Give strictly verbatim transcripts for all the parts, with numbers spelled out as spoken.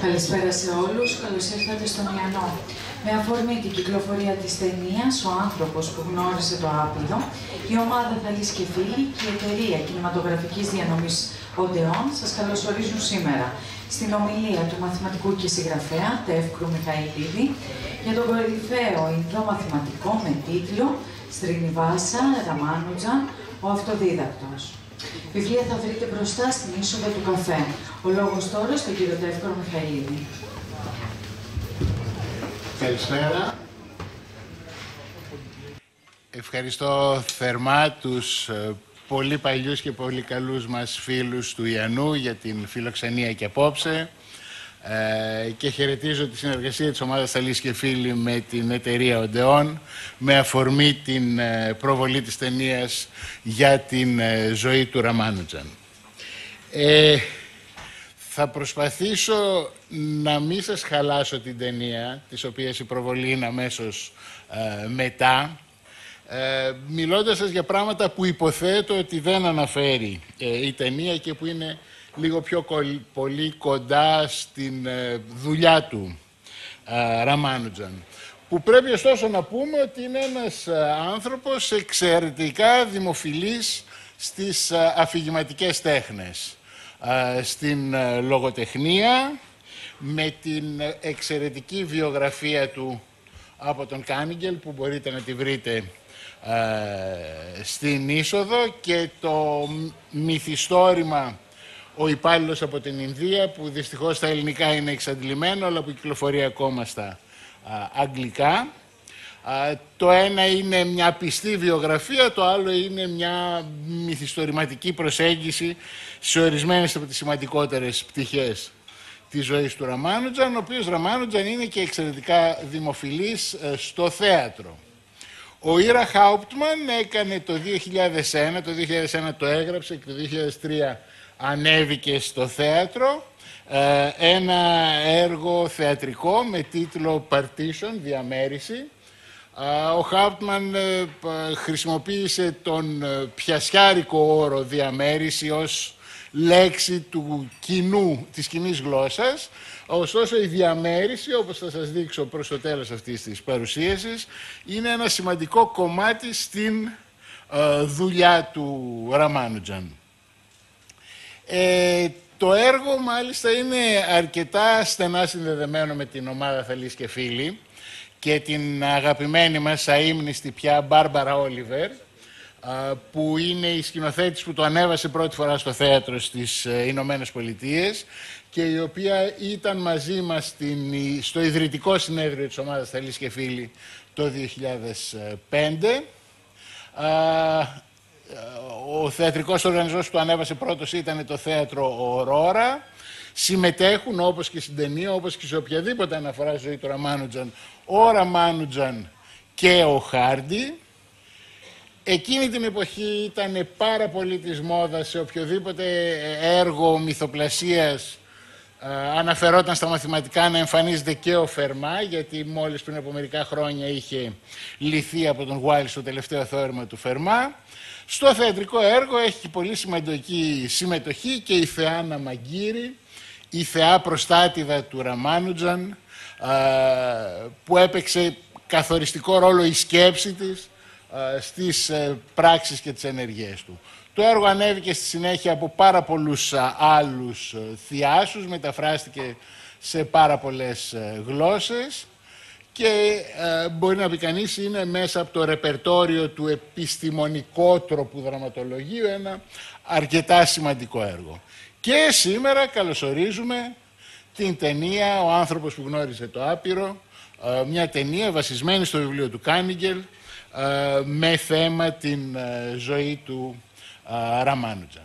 Καλησπέρα σε όλους, καλώς ήρθατε στον Ιαννό. Με αφορμή την κυκλοφορία της ταινίας «Ο άνθρωπος που γνώρισε το άπειρο», η ομάδα Θαλής και Φίλοι και η εταιρεία κινηματογραφικής διανομής Οντεόν σας καλωσορίζουν σήμερα στην ομιλία του μαθηματικού και συγγραφέα Τεύκρου Μιχαηλίδη για τον κορυφαίο Ινδό μαθηματικό με τίτλο «Σρινιβάσα Ραμάνουτζαν, ο αυτοδίδακτος». Βιβλία θα βρείτε μπροστά στην είσοδο του καφέ. Ο λόγος τώρα στον κύριο Τεύκρο Μιχαηλίδη. Καλησπέρα. Ευχαριστώ θερμά τους πολύ παλιούς και πολύ καλούς μας φίλους του Ιαννού για την φιλοξενία και απόψε ε, και χαιρετίζω τη συνεργασία της ομάδας Θαλής και Φίλοι με την εταιρεία Οντεόν με αφορμή την προβολή της ταινίας για την ζωή του Ραμάνουτζαν. Ε, θα προσπαθήσω να μην σας χαλάσω την ταινία, της οποίας η προβολή είναι αμέσως ε, μετά, ε, μιλώντας σας για πράγματα που υποθέτω ότι δεν αναφέρει ε, η ταινία και που είναι λίγο πιο πολύ κοντά στην ε, δουλειά του ε, Ραμάνουτζαν. Που πρέπει ωστόσο να πούμε ότι είναι ένας ε, άνθρωπος εξαιρετικά δημοφιλής στις ε, αφηγηματικές τέχνες. Ε, στην ε, λογοτεχνία, με την εξαιρετική βιογραφία του από τον Κάνιγκελ που μπορείτε να τη βρείτε ε, στην είσοδο και το μυθιστόρημα «Ο υπάλληλος από την Ινδία» που δυστυχώς στα ελληνικά είναι εξαντλημένο αλλά που κυκλοφορεί ακόμα στα α, αγγλικά. Α, το ένα είναι μια πιστή βιογραφία, το άλλο είναι μια μυθιστορηματική προσέγγιση σε ορισμένες από τις σημαντικότερες πτυχές της ζωής του Ραμάνουτζαν, ο οποίος Ραμάνουτζαν είναι και εξαιρετικά δημοφιλής ε, στο θέατρο. Ο Ήρα Χάουπτμαν έκανε το δύο χιλιάδες ένα, το δύο χιλιάδες ένα το έγραψε και το δύο χιλιάδες τρία ανέβηκε στο θέατρο, ε, ένα έργο θεατρικό με τίτλο Partition, διαμέριση. Ο Χάουπτμαν ε, χρησιμοποίησε τον πιασιάρικο όρο διαμέριση ως λέξη του κοινού, της κοινής γλώσσας. Ωστόσο η διαμέριση, όπως θα σας δείξω προς το τέλος αυτής της παρουσίασης, είναι ένα σημαντικό κομμάτι στην ε, δουλειά του Ραμάνουτζαν. Ε, το έργο μάλιστα είναι αρκετά στενά συνδεδεμένο με την ομάδα Θαλής και Φίλοι και την αγαπημένη μας αείμνηστη πια Μπάρμπαρα Όλιβερ, που είναι η σκηνοθέτης που το ανέβασε πρώτη φορά στο θέατρο στις Ηνωμένες Πολιτείες και η οποία ήταν μαζί μας στην, στο ιδρυτικό συνέδριο της ομάδας Θαλής και Φίλοι το δύο χιλιάδες πέντε. Ο θεατρικός οργανισμός που το ανέβασε πρώτος ήταν το θέατρο Ορόρα. Συμμετέχουν όπως και στην ταινία, όπως και σε οποιαδήποτε αναφορά στη ζωή του Ραμάνουτζαν, ο Ραμάνουτζαν και ο Χάρντι. Εκείνη την εποχή ήταν πάρα πολύ της μόδας σε οποιοδήποτε έργο μυθοπλασίας α, αναφερόταν στα μαθηματικά να εμφανίζεται και ο Φερμά, γιατί μόλις πριν από μερικά χρόνια είχε λυθεί από τον Γουάλις το τελευταίο θεώρημα του Φερμά. Στο θεατρικό έργο έχει πολύ σημαντική συμμετοχή και η θεά Ναμαγκύρη, η θεά προστάτηδα του Ραμάνουτζαν, α, που έπαιξε καθοριστικό ρόλο η σκέψη της στις πράξεις και τις ενεργειές του. Το έργο ανέβηκε στη συνέχεια από πάρα πολλούς άλλους θειάσους, μεταφράστηκε σε πάρα πολλές γλώσσες και μπορεί να πει κανείς είναι μέσα από το ρεπερτόριο του επιστημονικότροπου δραματολογίου ένα αρκετά σημαντικό έργο. Και σήμερα καλωσορίζουμε την ταινία «Ο άνθρωπος που γνώρισε το άπειρο», μια ταινία βασισμένη στο βιβλίο του Κάνιγκελ, με θέμα την ζωή του Ραμάνουτζαν.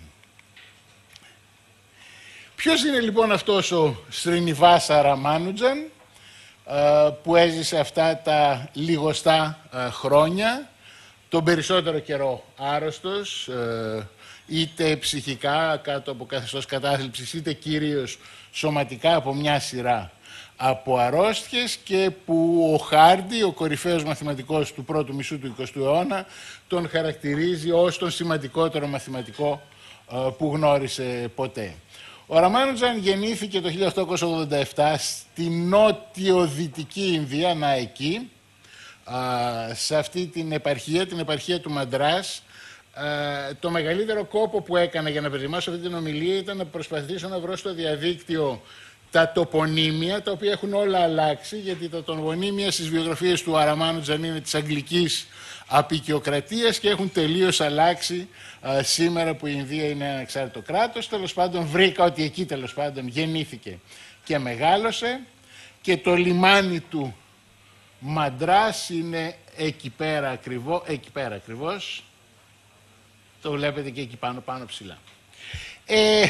Ποιος είναι λοιπόν αυτός ο Σρινιβάσα Ραμάνουτζαν που έζησε αυτά τα λιγοστά χρόνια, τον περισσότερο καιρό άρρωστος, είτε ψυχικά κάτω από καθεστώς κατάθλιψης, είτε κυρίως σωματικά από μια σειρά από αρρώστιες και που ο Χάρντι, ο κορυφαίος μαθηματικός του πρώτου μισού του εικοστού αιώνα, τον χαρακτηρίζει ως τον σημαντικότερο μαθηματικό που γνώρισε ποτέ. Ο Ραμάνουτζαν γεννήθηκε το χίλια οκτακόσια ογδόντα επτά στη νότιο-δυτική Ινδία, να εκεί, σε αυτή την επαρχία, την επαρχία του Μαντράς. Το μεγαλύτερο κόπο που έκανα για να προετοιμάσω αυτή την ομιλία ήταν να προσπαθήσω να βρω στο διαδίκτυο τα τοπονύμια, τα οποία έχουν όλα αλλάξει, γιατί τα τοπονύμια στις βιογραφίες του Ραμάνουτζαν είναι της αγγλικής αποικιοκρατίας και έχουν τελείως αλλάξει α, σήμερα που η Ινδία είναι ένα ανεξάρτητο κράτος. Τέλος πάντων βρήκα ότι εκεί τέλος πάντων γεννήθηκε και μεγάλωσε και το λιμάνι του Μαντράς είναι εκεί πέρα, ακριβώ, εκεί πέρα ακριβώς. Το βλέπετε και εκεί πάνω, πάνω ψηλά. Ε,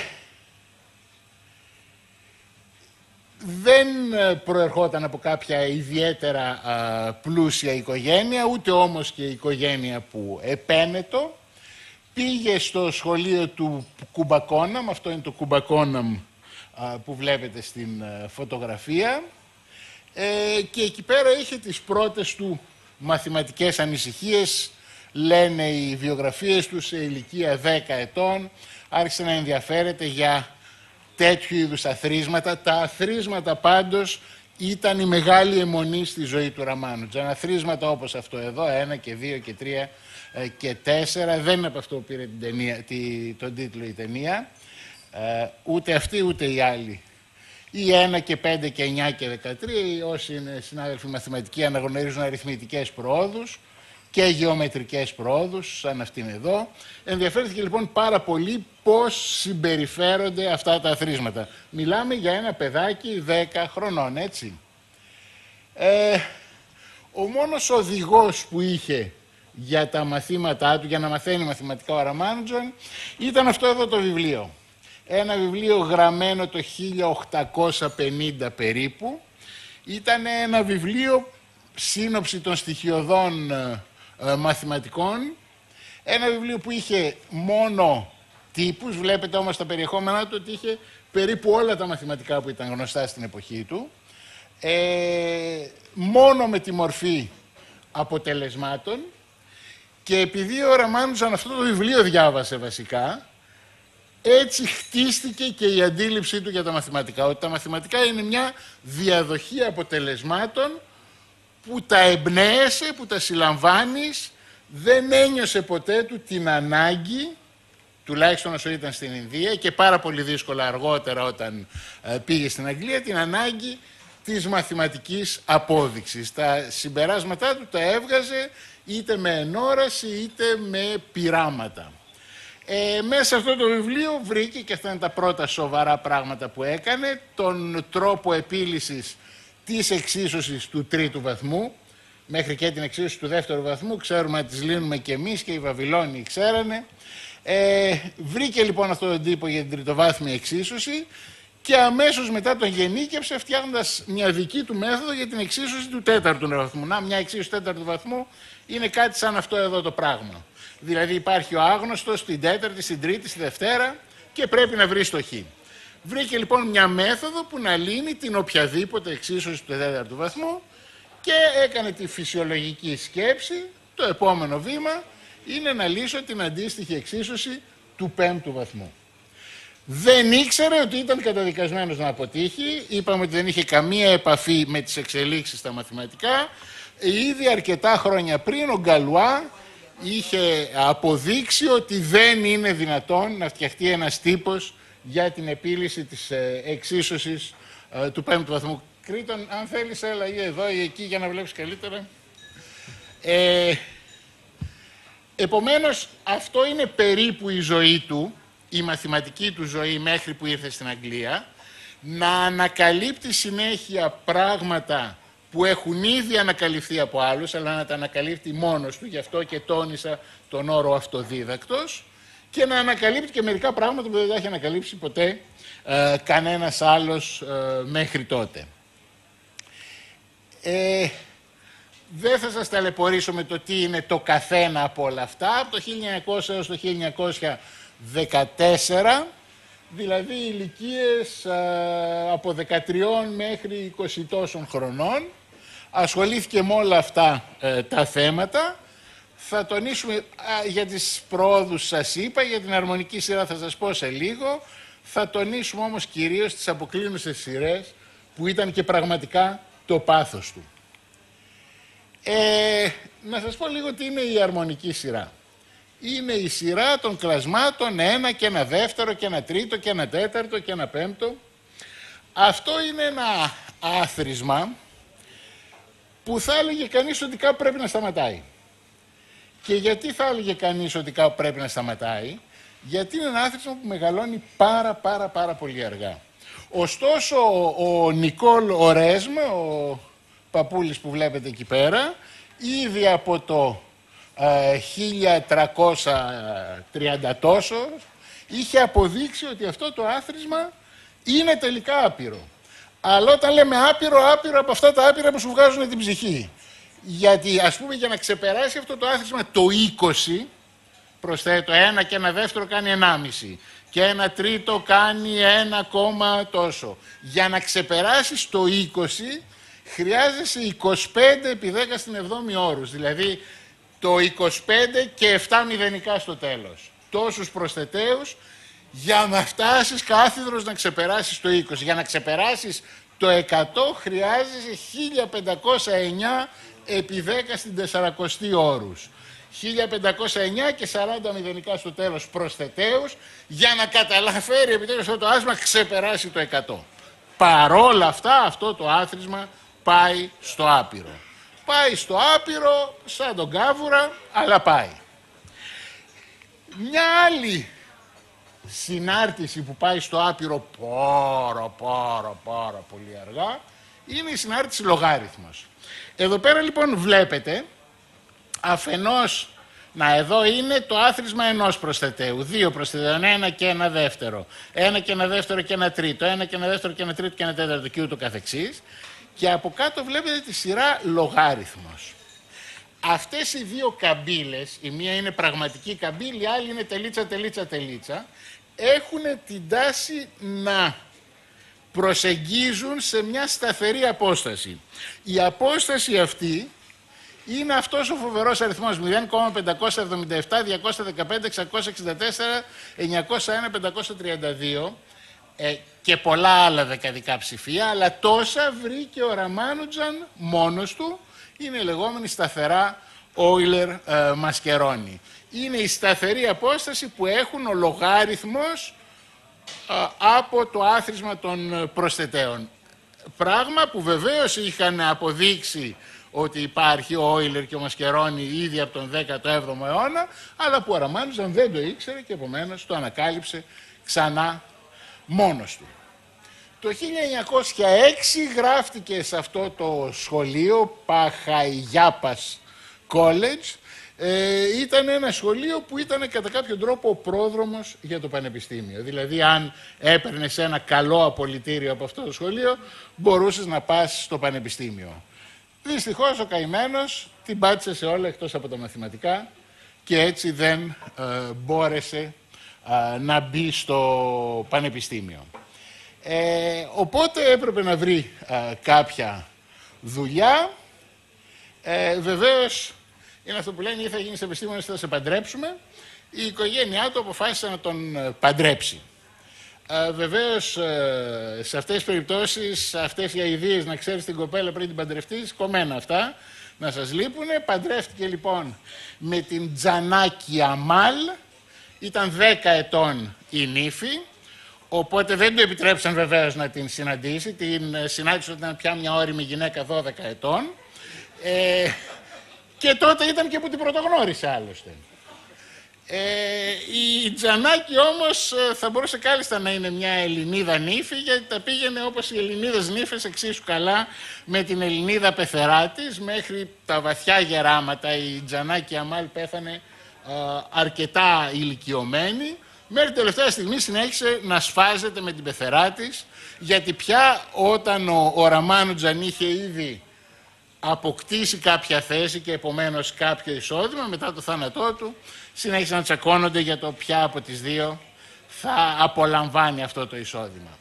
δεν προερχόταν από κάποια ιδιαίτερα α, πλούσια οικογένεια, ούτε όμως και η οικογένεια που επένετο. Πήγε στο σχολείο του Κουμπακόναμ, αυτό είναι το Κουμπακόναμ α, που βλέπετε στην α, φωτογραφία, ε, και εκεί πέρα είχε τις πρώτες του μαθηματικές ανησυχίες. Λένε οι βιογραφίες του σε ηλικία δέκα ετών άρχισε να ενδιαφέρεται για τέτοιου είδους αθροίσματα. Τα αθροίσματα πάντως ήταν η μεγάλη αιμονή στη ζωή του Ραμάνουτζαν. Αθροίσματα όπως αυτό εδώ, ένα και δύο και τρία και τέσσερα. Δεν είναι από αυτό που πήρε την ταινία, τη, τον τίτλο η ταινία. Ε, ούτε αυτή ούτε οι άλλοι. Ή ένα και πέντε και εννιά και δεκατρία. Όσοι είναι συνάδελφοι μαθηματικοί αναγνωρίζουν αριθμητικές προόδους και γεωμετρικές προόδους, σαν αυτήν εδώ. Ενδιαφέρθηκε λοιπόν πάρα πολύ πώς συμπεριφέρονται αυτά τα αθροίσματα. Μιλάμε για ένα παιδάκι δέκα χρονών, έτσι. Ε, ο μόνος οδηγός που είχε για τα μαθήματά του, για να μαθαίνει μαθηματικά ο Ραμάνουτζαν, ήταν αυτό εδώ το βιβλίο. Ένα βιβλίο γραμμένο το χίλια οκτακόσια πενήντα περίπου. Ήταν ένα βιβλίο σύνοψη των στοιχειωδών ε, μαθηματικών. Ένα βιβλίο που είχε μόνο τύπους, βλέπετε όμως τα περιεχόμενά του ότι είχε περίπου όλα τα μαθηματικά που ήταν γνωστά στην εποχή του. Ε, μόνο με τη μορφή αποτελεσμάτων. Και επειδή ο Ραμάνουτζαν αυτό το βιβλίο διάβασε βασικά, έτσι χτίστηκε και η αντίληψή του για τα μαθηματικά. Ότι τα μαθηματικά είναι μια διαδοχή αποτελεσμάτων που τα εμπνέεσαι, που τα συλλαμβάνεις, δεν ένιωσε ποτέ του την ανάγκη, τουλάχιστον όσο ήταν στην Ινδία και πάρα πολύ δύσκολα αργότερα όταν ε, πήγε στην Αγγλία, την ανάγκη της μαθηματικής απόδειξης. Τα συμπεράσματά του τα έβγαζε είτε με ενόραση είτε με πειράματα. Ε, μέσα σε αυτό το βιβλίο βρήκε, και αυτά είναι τα πρώτα σοβαρά πράγματα που έκανε, τον τρόπο επίλυσης της εξίσωσης του τρίτου βαθμού, μέχρι και την εξίσωση του δεύτερου βαθμού, ξέρουμε να τις λύνουμε και εμείς και οι Βαβυλώνιοι ξέρανε. Ε, βρήκε λοιπόν αυτόν τον τύπο για την τριτοβάθμια εξίσωση και αμέσως μετά τον γενίκευσε φτιάχνοντας μια δική του μέθοδο για την εξίσωση του τέταρτου βαθμού. Να, μια εξίσωση του τέταρτου βαθμού είναι κάτι σαν αυτό εδώ το πράγμα. Δηλαδή υπάρχει ο άγνωστος στην τέταρτη, στην τρίτη, στη δευτέρα και πρέπει να βρει το χ. Βρήκε λοιπόν μια μέθοδο που να λύνει την οποιαδήποτε εξίσωση του τέταρτου βαθμού και έκανε τη φυσιολογική σκέψη. Το επόμενο βήμα είναι να λύσω την αντίστοιχη εξίσωση του πέμπτου βαθμού. Δεν ήξερε ότι ήταν καταδικασμένος να αποτύχει. Είπαμε ότι δεν είχε καμία επαφή με τις εξελίξεις στα μαθηματικά. Ήδη αρκετά χρόνια πριν ο Γκαλουά είχε αποδείξει ότι δεν είναι δυνατόν να φτιαχτεί ένας τύπος για την επίλυση της εξίσωσης του πέμπτου βαθμού. Κρήτον, αν θέλεις έλα ή εδώ ή εκεί για να βλέπεις καλύτερα. Ε, επομένως, αυτό είναι περίπου η ζωή του, η μαθηματική του ζωή μέχρι που ήρθε στην Αγγλία, να ανακαλύπτει συνέχεια πράγματα που έχουν ήδη ανακαλυφθεί από άλλους, αλλά να τα ανακαλύπτει μόνος του, γι' αυτό και τόνισα τον όρο αυτοδίδακτος, και να ανακαλύπτει και μερικά πράγματα που δεν τα έχει ανακαλύψει ποτέ ε, κανένας άλλος ε, μέχρι τότε. Ε, δεν θα σας ταλαιπωρήσω με το τι είναι το καθένα από όλα αυτά. Από το χίλια εννιακόσια έως το χίλια εννιακόσια δεκατέσσερα, δηλαδή ηλικίες ε, από δεκατρία μέχρι είκοσι τόσων χρονών, ασχολήθηκε με όλα αυτά ε, τα θέματα. Θα τονίσουμε α, για τις προόδους σας είπα, για την αρμονική σειρά θα σας πω σε λίγο. Θα τονίσουμε όμως κυρίως τις αποκλίνουσες σειρές που ήταν και πραγματικά το πάθος του. Ε, να σας πω λίγο τι είναι η αρμονική σειρά. Είναι η σειρά των κλασμάτων ένα και ένα δεύτερο και ένα τρίτο και ένα τέταρτο και ένα πέμπτο. Αυτό είναι ένα άθροισμα που θα έλεγε κανείς ότι κάπου πρέπει να σταματάει. Και γιατί θα έλεγε κανείς ότι κάπου πρέπει να σταματάει? Γιατί είναι ένα άθροισμα που μεγαλώνει πάρα πάρα πάρα πολύ αργά. Ωστόσο ο Νικόλ Ορέσμ, ο παππούλης που βλέπετε εκεί πέρα, ήδη από το ε, χίλια τριακόσια τριάντα τόσο είχε αποδείξει ότι αυτό το άθροισμα είναι τελικά άπειρο. Αλλά όταν λέμε άπειρο, άπειρο από αυτά τα άπειρα που σου βγάζουν την ψυχή. Γιατί ας πούμε για να ξεπεράσει αυτό το άθροισμα το είκοσι, προσθέτω ένα και ένα δεύτερο κάνει ενάμιση και ένα τρίτο κάνει ένα κόμμα τόσο. Για να ξεπεράσεις το είκοσι χρειάζεσαι είκοσι πέντε επί δέκα στην εβδόμη όρους, δηλαδή το είκοσι πέντε και επτά μηδενικά στο τέλος. Τόσους προσθεταίους για να φτάσεις κάθιδρος να ξεπεράσεις το είκοσι. Για να ξεπεράσεις το εκατό χρειάζεσαι χίλια πεντακόσια εννιά επί δέκα στην τεσσαρακοστή όρους. χίλια πεντακόσια εννιά και σαράντα μηδενικά στο τέλος προσθεταίους για να καταλαφέρει επιτέλους αυτό το άθροισμα ξεπεράσει το εκατό. Παρόλα αυτά αυτό το άθροισμα πάει στο άπειρο. Πάει στο άπειρο σαν τον κάβουρα, αλλά πάει. Μια άλλη συνάρτηση που πάει στο άπειρο πάρα πάρα πάρα πολύ αργά είναι η συνάρτηση λογάριθμος. Εδώ πέρα λοιπόν βλέπετε αφενός, να εδώ είναι το άθροισμα ενός προσθεταίου, δύο προσθεταίων, ένα και ένα δεύτερο, ένα και ένα δεύτερο και ένα τρίτο, ένα και ένα δεύτερο και ένα τρίτο και ένα τέταρτο και ούτω καθεξής. Και από κάτω βλέπετε τη σειρά λογάριθμος. Αυτές οι δύο καμπύλες, η μία είναι πραγματική καμπύλη, η άλλη είναι τελίτσα, τελίτσα, τελίτσα, έχουν την τάση να προσεγγίζουν σε μια σταθερή απόσταση. Η απόσταση αυτή είναι αυτός ο φοβερός αριθμός μηδέν κόμμα πεντακόσια εβδομήντα επτά διακόσια δεκαπέντε εξακόσια εξήντα τέσσερα εννιακόσια ένα πεντακόσια τριάντα δύο ε, και πολλά άλλα δεκαδικά ψηφία, αλλά τόσα βρήκε ο Ραμάνουτζαν μόνος του, είναι λεγόμενη σταθερά Euler-Mascheroni. Είναι η σταθερή απόσταση που έχουν ο λογάριθμος από το άθροισμα των προσθεταίων. Πράγμα που βεβαίως είχαν αποδείξει ότι υπάρχει ο Euler και ο Mascheroni ήδη από τον δέκατο έβδομο αιώνα, αλλά που ο Ραμάνουζαν δεν το ήξερε και επομένως το ανακάλυψε ξανά μόνος του. Το χίλια εννιακόσια έξι γράφτηκε σε αυτό το σχολείο, Παχαϊγιάπας College. Ε, ήταν ένα σχολείο που ήταν κατά κάποιο τρόπο ο πρόδρομος για το πανεπιστήμιο. Δηλαδή αν έπαιρνες ένα καλό απολυτήριο από αυτό το σχολείο, μπορούσες να πας στο πανεπιστήμιο. Δυστυχώς ο καημένος την πάτησε σε όλα εκτός από τα μαθηματικά και έτσι δεν ε, μπόρεσε ε, να μπει στο πανεπιστήμιο. Ε, οπότε έπρεπε να βρει ε, κάποια δουλειά. Ε, βεβαίως, είναι αυτό που λένε ή θα γίνεις επιστήμονας ή θα σε παντρέψουμε. Η οικογένειά του αποφάσισε να τον παντρέψει. Ε, βεβαίως, ε, σε αυτές τις περιπτώσεις, αυτές οι αηδίες να ξέρεις την κοπέλα πριν την παντρευτείς, κομμένα αυτά, να σας λείπουνε. Παντρεύτηκε λοιπόν με την Τζανάκη Αμάλ, ήταν δέκα ετών η νύφη, οπότε δεν του επιτρέψαν βεβαίως να την συναντήσει, την συνάντησε όταν ήταν πια μια ώριμη γυναίκα δώδεκα ετών. Ε, και τότε ήταν και που την πρωτογνώρισε άλλωστε. Ε, η Τζανάκη όμως θα μπορούσε κάλλιστα να είναι μια Ελληνίδα νύφη, γιατί τα πήγαινε όπως οι Ελληνίδες νύφες εξίσου καλά με την Ελληνίδα πεθερά της, μέχρι τα βαθιά γεράματα. Η Τζανάκη Αμάλ πέθανε α, αρκετά ηλικιωμένη, μέχρι τελευταία στιγμή συνέχισε να σφάζεται με την πεθερά της, γιατί πια όταν ο, ο Ραμάνουτζαν είχε ήδη αποκτήσει κάποια θέση και επομένως κάποιο εισόδημα, μετά το θάνατό του συνέχισαν να τσακώνονται για το ποια από τις δύο θα απολαμβάνει αυτό το εισόδημα.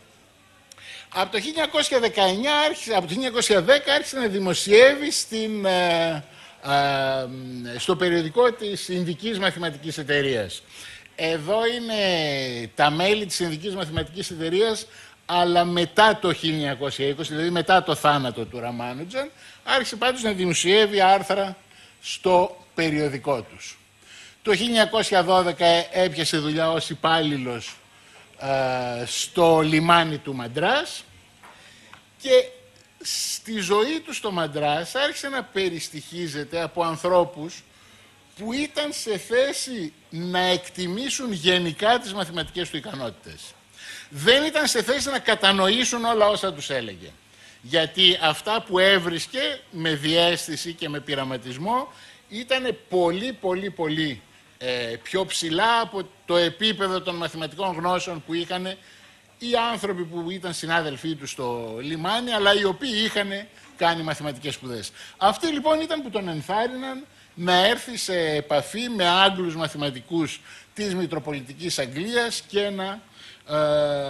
Από το χίλια εννιακόσια δεκαεννιά, άρχισε, από το χίλια εννιακόσια δέκα άρχισε να δημοσιεύει στην, ε, ε, στο περιοδικό της Ινδικής Μαθηματικής Εταιρείας. εδώ είναι τα μέλη της Ινδικής Μαθηματικής Εταιρείας, αλλά μετά το χίλια εννιακόσια είκοσι, δηλαδή μετά το θάνατο του Ραμάνουτζαν, άρχισε πάντως να δημοσιεύει άρθρα στο περιοδικό τους. Το χίλια εννιακόσια δώδεκα έπιασε δουλειά ως υπάλληλος ε, στο λιμάνι του Μαντράς και στη ζωή του στο Μαντράς άρχισε να περιστοιχίζεται από ανθρώπους που ήταν σε θέση να εκτιμήσουν γενικά τις μαθηματικές του ικανότητες. Δεν ήταν σε θέση να κατανοήσουν όλα όσα τους έλεγε. Γιατί αυτά που έβρισκε με διαίσθηση και με πειραματισμό ήταν πολύ, πολύ, πολύ ε, πιο ψηλά από το επίπεδο των μαθηματικών γνώσεων που είχαν οι άνθρωποι που ήταν συνάδελφοί του στο λιμάνι, αλλά οι οποίοι είχαν κάνει μαθηματικές σπουδές. Αυτοί λοιπόν ήταν που τον ενθάρρυναν να έρθει σε επαφή με Άγγλους μαθηματικούς της Μητροπολιτικής Αγγλίας και να ε,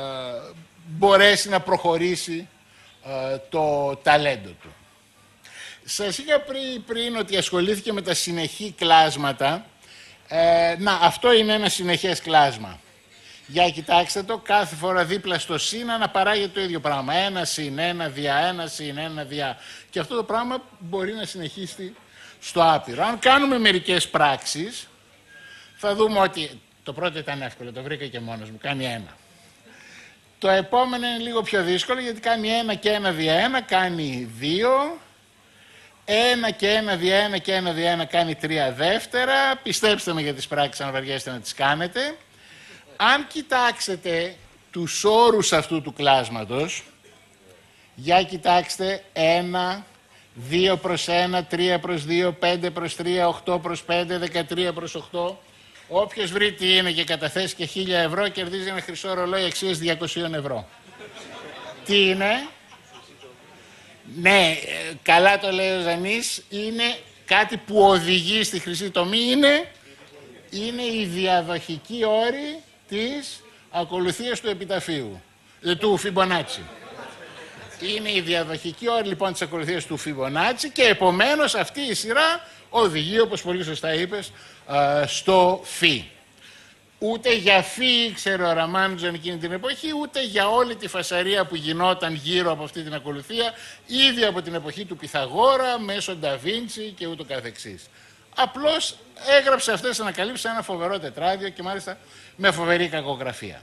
μπορέσει να προχωρήσει ε, το ταλέντο του. Σας είχα πριν, πριν ότι ασχολήθηκε με τα συνεχή κλάσματα. Ε, να, αυτό είναι ένα συνεχές κλάσμα. Για κοιτάξτε το, κάθε φορά δίπλα στο σύν αναπαράγεται το ίδιο πράγμα. Ένα συν, ένα δια, ένα συν, ένα δια. Και αυτό το πράγμα μπορεί να συνεχίσει στο άπειρο. Αν κάνουμε μερικές πράξεις, θα δούμε ότι το πρώτο ήταν εύκολο, το βρήκα και μόνος μου, κάνει ένα. Το επόμενο είναι λίγο πιο δύσκολο, γιατί κάνει ένα και ένα δια ένα, κάνει δύο. Ένα και ένα δια ένα και ένα δια ένα κάνει τρία δεύτερα. Πιστέψτε με για τις πράξεις, αν βαριέστε να τις κάνετε. Αν κοιτάξετε τους όρους αυτού του κλάσματος, για κοιτάξτε ένα, δύο προς ένα, τρία προς δύο, πέντε προς τρία, οκτώ προς πέντε, δεκατρία προς οκτώ. Όποιος βρει τι είναι και καταθέσει και χίλια ευρώ, κερδίζει ένα χρυσό ρολόι αξίας διακόσια ευρώ. Τι είναι? Ναι, καλά το λέει ο Ζανής, είναι κάτι που οδηγεί στη χρυσή τομή, είναι, είναι η διαδοχική όρη της ακολουθίας του επιταφείου, του Φιμπονάτσι. Είναι η διαδοχική όρη λοιπόν της ακολουθίας του Φιμπονάτσι και επομένως αυτή η σειρά οδηγεί, όπως πολύ σωστά είπες, στο Φι. Ούτε για Φι ήξερε ο Ραμάνουτζαν εκείνη την εποχή, ούτε για όλη τη φασαρία που γινόταν γύρω από αυτή την ακολουθία, ήδη από την εποχή του Πυθαγόρα, μέσω Νταβίντσι και ούτω καθεξής. Απλώς έγραψε αυτές τις ανακαλύψεις σε ένα φοβερό τετράδιο και μάλιστα με φοβερή κακογραφία.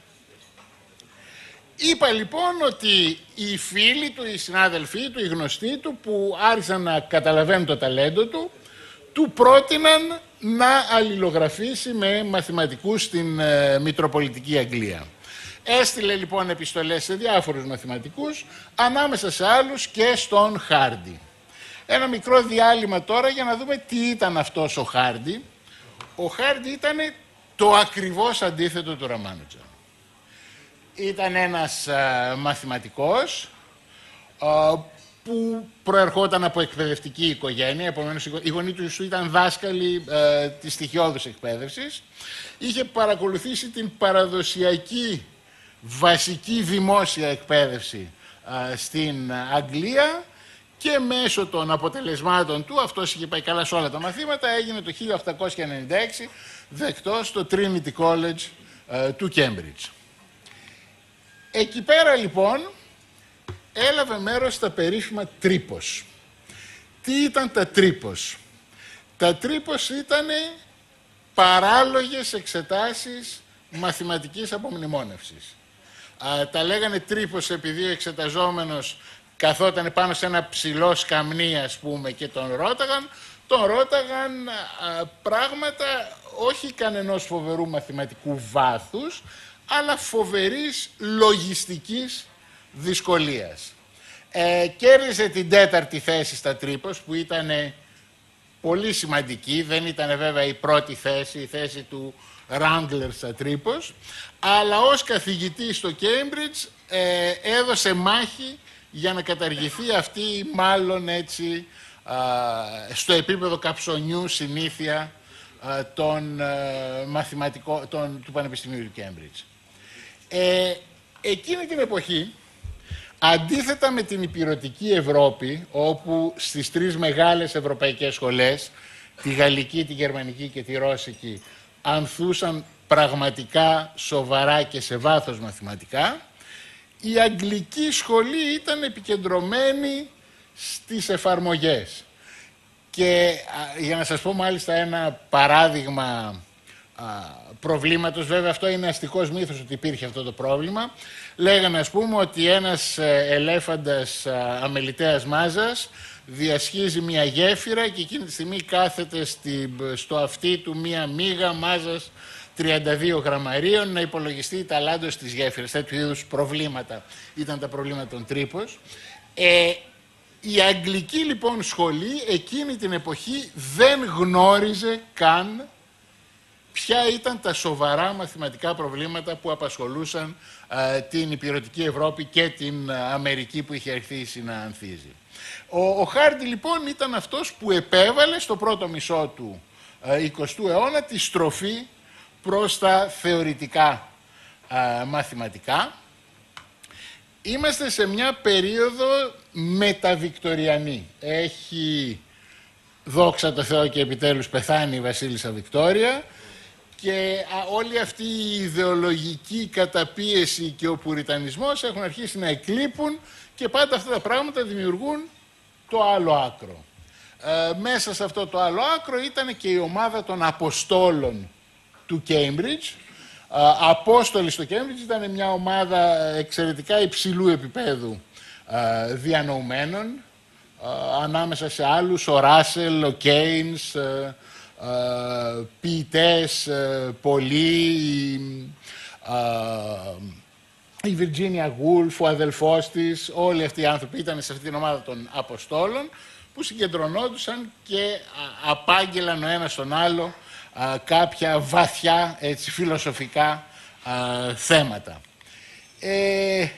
Είπα λοιπόν ότι οι φίλοι του, οι συνάδελφοί του, οι γνωστοί του που άρχισαν να καταλαβαίνουν το ταλέντο του, του πρότειναν να αλληλογραφήσει με μαθηματικούς στην ε, Μητροπολιτική Αγγλία. Έστειλε λοιπόν επιστολές σε διάφορους μαθηματικούς, ανάμεσα σε άλλους και στον Χάρντι. Ένα μικρό διάλειμμα τώρα για να δούμε τι ήταν αυτός ο Χάρντι. Ο Χάρντι ήταν το ακριβώς αντίθετο του Ραμάνουτζαν. Ήταν ένας α, μαθηματικός α, που προερχόταν από εκπαιδευτική οικογένεια, επομένως οι γονείς του ήταν δάσκαλοι α, της στοιχειώδους εκπαίδευσης. Είχε παρακολουθήσει την παραδοσιακή βασική δημόσια εκπαίδευση α, στην Αγγλία και μέσω των αποτελεσμάτων του, αυτός είχε πάει καλά σε όλα τα μαθήματα, έγινε το χίλια οκτακόσια ενενήντα έξι δεκτός στο Trinity College α, του Cambridge. Εκεί πέρα λοιπόν έλαβε μέρος στα περίφημα τρίπος. Τι ήταν τα τρίπος? Τα τρίπος ήταν παράλογες εξετάσεις μαθηματικής απομνημόνευσης. Α, τα λέγανε τρίπος επειδή ο εξεταζόμενος καθόταν πάνω σε ένα ψηλό σκαμνί, ας πούμε, και τον ρώταγαν. Τον ρώταγαν α, πράγματα όχι κανενός φοβερού μαθηματικού βάθους, αλλά φοβερής λογιστικής δυσκολίας. Ε, κέρδισε την τέταρτη θέση στα τρίπος, που ήταν πολύ σημαντική, δεν ήταν βέβαια η πρώτη θέση, η θέση του Ράγκλερ στα τρίπος, αλλά ως καθηγητής στο Cambridge ε, έδωσε μάχη για να καταργηθεί αυτή μάλλον έτσι α, στο επίπεδο καψονιού συνήθεια α, των, α, μαθηματικών, των, του Πανεπιστημίου του Cambridge. Ε, εκείνη την εποχή, αντίθετα με την ηπειρωτική Ευρώπη, όπου στις τρεις μεγάλες ευρωπαϊκές σχολές, τη γαλλική, τη γερμανική και τη ρώσικη, ανθούσαν πραγματικά σοβαρά και σε βάθος μαθηματικά. Η αγγλική σχολή ήταν επικεντρωμένη στις εφαρμογές. Και για να σας πω μάλιστα ένα παράδειγμα α, προβλήματος, βέβαια αυτό είναι αστικός μύθος ότι υπήρχε αυτό το πρόβλημα. Λέγανε ας πούμε ότι ένας ελέφαντας α, αμεληταίας μάζας διασχίζει μια γέφυρα και εκείνη τη στιγμή κάθεται στη, στο αυτί του μια μύγα μάζας τριάντα δύο γραμμαρίων να υπολογιστεί η ταλάντος της γέφυρας. Τέτοιου είδους προβλήματα ήταν τα προβλήματα των τρύπος. Ε, η αγγλική λοιπόν σχολή εκείνη την εποχή δεν γνώριζε καν ποια ήταν τα σοβαρά μαθηματικά προβλήματα που απασχολούσαν α, την υπηρετική Ευρώπη και την Αμερική που είχε αρχίσει να ανθίζει. Ο, ο Χάρντι λοιπόν ήταν αυτός που επέβαλε στο πρώτο μισό του α, εικοστού αιώνα τη στροφή προς τα θεωρητικά α, μαθηματικά. Είμαστε σε μια περίοδο μεταβικτοριανή. Έχει, δόξα τω Θεώ και επιτέλους, πεθάνει η Βασίλισσα Βικτόρια και α, όλη αυτή η ιδεολογική καταπίεση και ο πουριτανισμός έχουν αρχίσει να εκλείπουν και πάντα αυτά τα πράγματα δημιουργούν το άλλο άκρο. Ε, μέσα σε αυτό το άλλο άκρο ήταν και η ομάδα των Αποστόλων του Cambridge. Uh, Απόστολοι στο Cambridge ήταν μια ομάδα εξαιρετικά υψηλού επίπεδου uh, διανοουμένων, uh, ανάμεσα σε άλλους ο Ράσελ, ο Κέινς, uh, uh, ποιητές uh, πολλοί, uh, η Virginia Woolf, ο αδελφός της, όλοι αυτοί οι άνθρωποι ήταν σε αυτή την ομάδα των Αποστόλων που συγκεντρωνόντουσαν και uh, απάγγελαν ο ένας τον άλλο Α, κάποια βαθιά έτσι, φιλοσοφικά α, θέματα. Ε,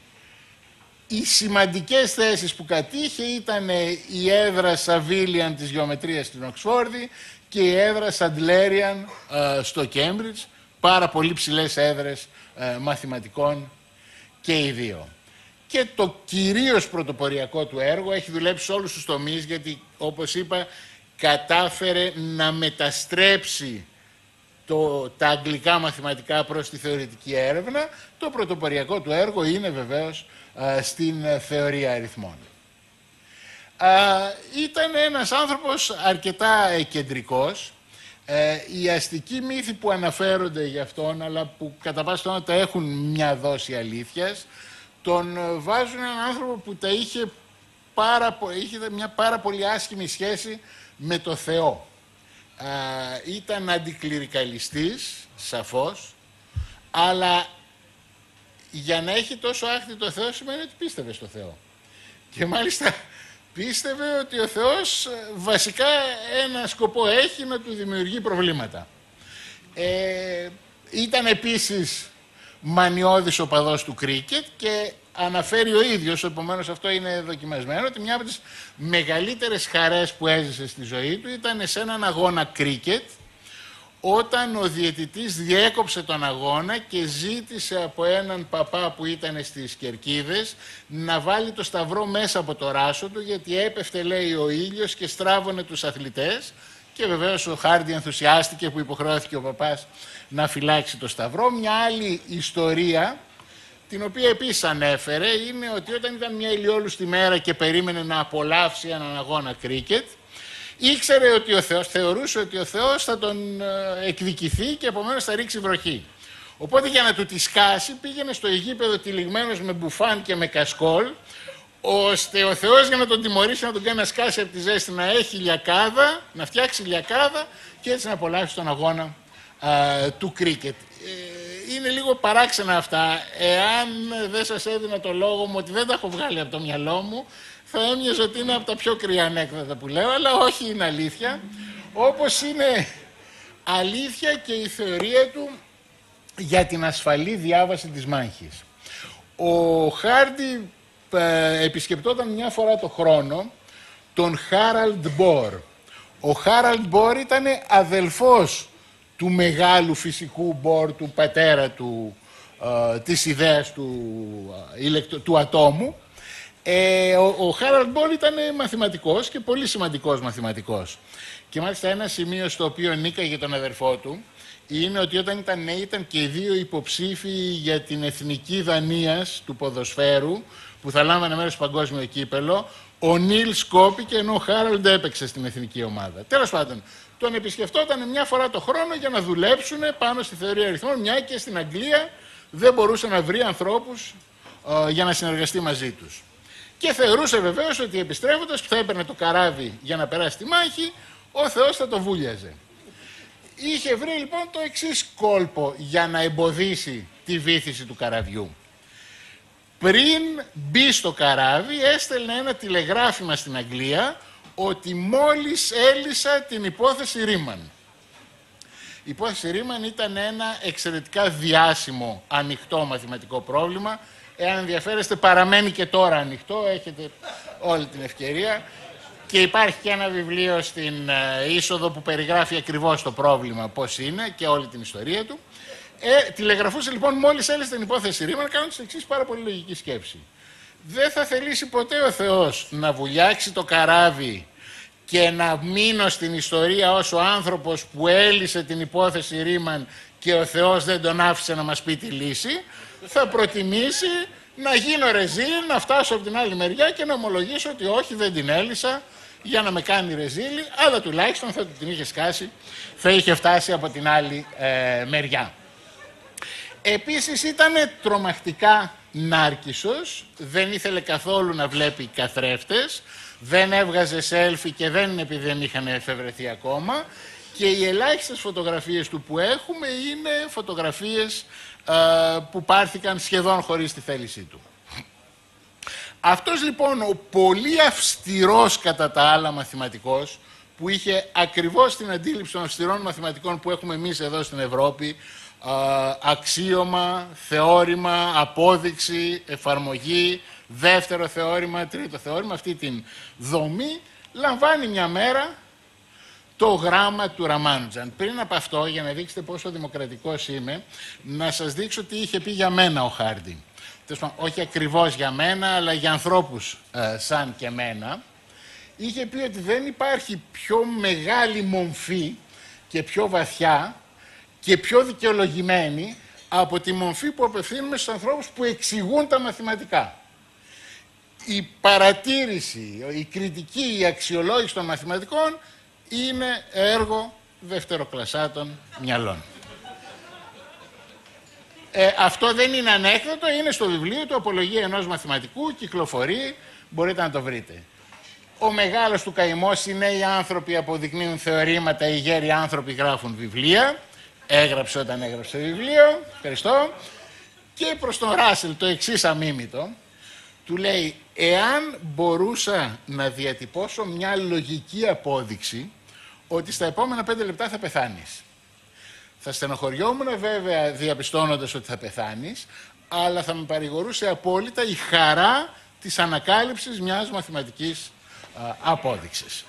οι σημαντικές θέσεις που κατήχε ήταν η έδρα Σαβίλιαν της γεωμετρίας στην Οξφόρδη και η έδρα Σαντλέριαν στο Κέμπριτζ, πάρα πολύ ψηλές έδρες α, μαθηματικών και οι δύο. Και το κυρίως πρωτοποριακό του έργο, έχει δουλέψει σε όλους τους τομείς, γιατί όπως είπα κατάφερε να μεταστρέψει το, τα αγγλικά μαθηματικά προς τη θεωρητική έρευνα. Το πρωτοποριακό του έργο είναι βεβαίως α, στην θεωρία αριθμών. Α, ήταν ένας άνθρωπος αρκετά κεντρικός. Ε, οι αστικοί μύθοι που αναφέρονται για αυτόν, αλλά που κατά πάσα πιθανότητα έχουν μια δόση αλήθειας, τον βάζουν έναν άνθρωπο που τα είχε, πάρα, είχε μια πάρα πολύ άσχημη σχέση με το Θεό. Α, ήταν αντικληρικαλιστής, σαφώς, αλλά για να έχει τόσο άχτη το Θεό σημαίνει ότι πίστευε στο Θεό. Και μάλιστα πίστευε ότι ο Θεός βασικά ένα σκοπό έχει, να του δημιουργεί προβλήματα. Ε, ήταν επίσης μανιώδης οπαδός του κρίκετ και αναφέρει ο ίδιος, επομένως αυτό είναι δοκιμασμένο, ότι μια από τις μεγαλύτερες χαρές που έζησε στη ζωή του ήταν σε έναν αγώνα κρίκετ, όταν ο διαιτητής διέκοψε τον αγώνα και ζήτησε από έναν παπά που ήταν στις Κερκίδες να βάλει το σταυρό μέσα από το ράσο του, γιατί έπεφτε, λέει, ο ήλιος και στράβωνε τους αθλητές. Και βεβαίως ο Χάρντι ενθουσιάστηκε που υποχρεώθηκε ο παπάς να φυλάξει το σταυρό. Μια άλλη ιστορία, την οποία επίσης ανέφερε, είναι ότι όταν ήταν μια ηλιόλουστη μέρα και περίμενε να απολαύσει έναν αγώνα κρίκετ, ήξερε ότι ο Θεός, θεωρούσε ότι ο Θεός θα τον εκδικηθεί και επομένως θα ρίξει βροχή. Οπότε για να του τη σκάσει πήγαινε στο γήπεδο τυλιγμένος με μπουφάν και με κασκόλ, ώστε ο Θεός για να τον τιμωρήσει, να τον κάνει να σκάσει από τη ζέστη, να έχει λιακάδα, να φτιάξει λιακάδα και έτσι να απολαύσει τον αγώνα α, του κρίκετ. Ε, είναι λίγο παράξενα αυτά. Εάν δεν σας έδινα το λόγο μου ότι δεν τα έχω βγάλει από το μυαλό μου, θα έμοιαζε ότι είναι από τα πιο κρύα ανέκδοτα που λέω, αλλά όχι, είναι αλήθεια. Όπως είναι αλήθεια και η θεωρία του για την ασφαλή διάβαση της μάχης. Ο Χάρντι ε, επισκεπτόταν μια φορά το χρόνο τον Χάραλντ Μπορ. Ο Χάραλντ Μπορ ήταν αδελφός του μεγάλου φυσικού Μπορ, του πατέρα του, ε, της ιδέας του, ε, του ατόμου. Ε, ο, ο Χάραλντ Μπορ ήταν μαθηματικός και πολύ σημαντικός μαθηματικός. Και μάλιστα ένα σημείο στο οποίο νίκαγε τον αδερφό του είναι ότι όταν ήταν νέοι ήταν και οι δύο υποψήφοι για την εθνική Δανίας του ποδοσφαίρου που θα λάμβανε μέρος στο παγκόσμιο κύπελο. Ο Νίλ σκόπηκε ενώ ο Χάραλντ έπαιξε στην εθνική ομάδα. Τέλος πάντων, τον επισκεφτόταν μια φορά το χρόνο για να δουλέψουν πάνω στη θεωρία αριθμών, μια και στην Αγγλία δεν μπορούσε να βρει ανθρώπους ε, για να συνεργαστεί μαζί τους. Και θεωρούσε βεβαίως ότι επιστρέφοντας που θα έπαιρνε το καράβι για να περάσει τη μάχη, ο Θεός θα το βούλιαζε. Είχε βρει λοιπόν το εξής κόλπο για να εμποδίσει τη βύθιση του καραβιού. Πριν μπει στο καράβι έστελνε ένα τηλεγράφημα στην Αγγλία ότι μόλις έλυσα την υπόθεση Ρίμαν. Η υπόθεση Ρίμαν ήταν ένα εξαιρετικά διάσημο ανοιχτό μαθηματικό πρόβλημα. Εάν ενδιαφέρεστε, παραμένει και τώρα ανοιχτό, έχετε όλη την ευκαιρία. Και υπάρχει και ένα βιβλίο στην uh, είσοδο που περιγράφει ακριβώς το πρόβλημα, πώς είναι και όλη την ιστορία του. Ε, τηλεγραφούσε λοιπόν μόλις έλυσε την υπόθεση Ρίμαν, κάνοντας την εξής πάρα πολύ λογική σκέψη. Δεν θα θελήσει ποτέ ο Θεός να βουλιάξει το καράβι και να μείνω στην ιστορία ως ο άνθρωπος που έλυσε την υπόθεση Ρίμαν και ο Θεός δεν τον άφησε να μας πει τη λύση. Θα προτιμήσει να γίνω ρεζίλ, να φτάσω από την άλλη μεριά και να ομολογήσω ότι όχι, δεν την έλυσα για να με κάνει ρεζίλι, αλλά τουλάχιστον θα του την είχε σκάσει, θα είχε φτάσει από την άλλη ε, μεριά. Επίσης ήταν τρομακτικά νάρκισσος, δεν ήθελε καθόλου να βλέπει καθρέφτες, δεν έβγαζε selfie και δεν είναι επειδή δεν είχαν εφευρεθεί ακόμα και οι ελάχιστες φωτογραφίες του που έχουμε είναι φωτογραφίες ε, που πάρθηκαν σχεδόν χωρίς τη θέλησή του. Αυτός λοιπόν ο πολύ αυστηρός κατά τα άλλα μαθηματικός που είχε ακριβώς την αντίληψη των αυστηρών μαθηματικών που έχουμε εμείς εδώ στην Ευρώπη, αξίωμα, θεώρημα, απόδειξη, εφαρμογή, δεύτερο θεώρημα, τρίτο θεώρημα, αυτή την δομή, λαμβάνει μια μέρα το γράμμα του Ραμάνουτζαν. Πριν από αυτό, για να δείξετε πόσο δημοκρατικός είμαι, να σας δείξω τι είχε πει για μένα ο Χάρντι. Όχι ακριβώς για μένα, αλλά για ανθρώπους ε, σαν και μένα. Είχε πει ότι δεν υπάρχει πιο μεγάλη μομφή και πιο βαθιά και πιο δικαιολογημένη από τη μομφή που απευθύνουμε στους ανθρώπους που εξηγούν τα μαθηματικά. Η παρατήρηση, η κριτική, η αξιολόγηση των μαθηματικών είναι έργο δευτεροκλασσάτων μυαλών. Ε, αυτό δεν είναι ανέκδοτο, είναι στο βιβλίο του «Απολογία ενός μαθηματικού», κυκλοφορεί, μπορείτε να το βρείτε. Ο μεγάλος του καημός, οι νέοι άνθρωποι αποδεικνύουν θεωρήματα, οι γέροι άνθρωποι γράφουν βιβλία. Έγραψε όταν έγραψε το βιβλίο, ευχαριστώ. Και προς τον Ράσελ το εξής αμίμητο, του λέει, εάν μπορούσα να διατυπώσω μια λογική απόδειξη ότι στα επόμενα πέντε λεπτά θα πεθάνεις. Θα στενοχωριόμουν βέβαια διαπιστώνοντας ότι θα πεθάνεις, αλλά θα με παρηγορούσε απόλυτα η χαρά της ανακάλυψης μιας μαθηματικής α, απόδειξης.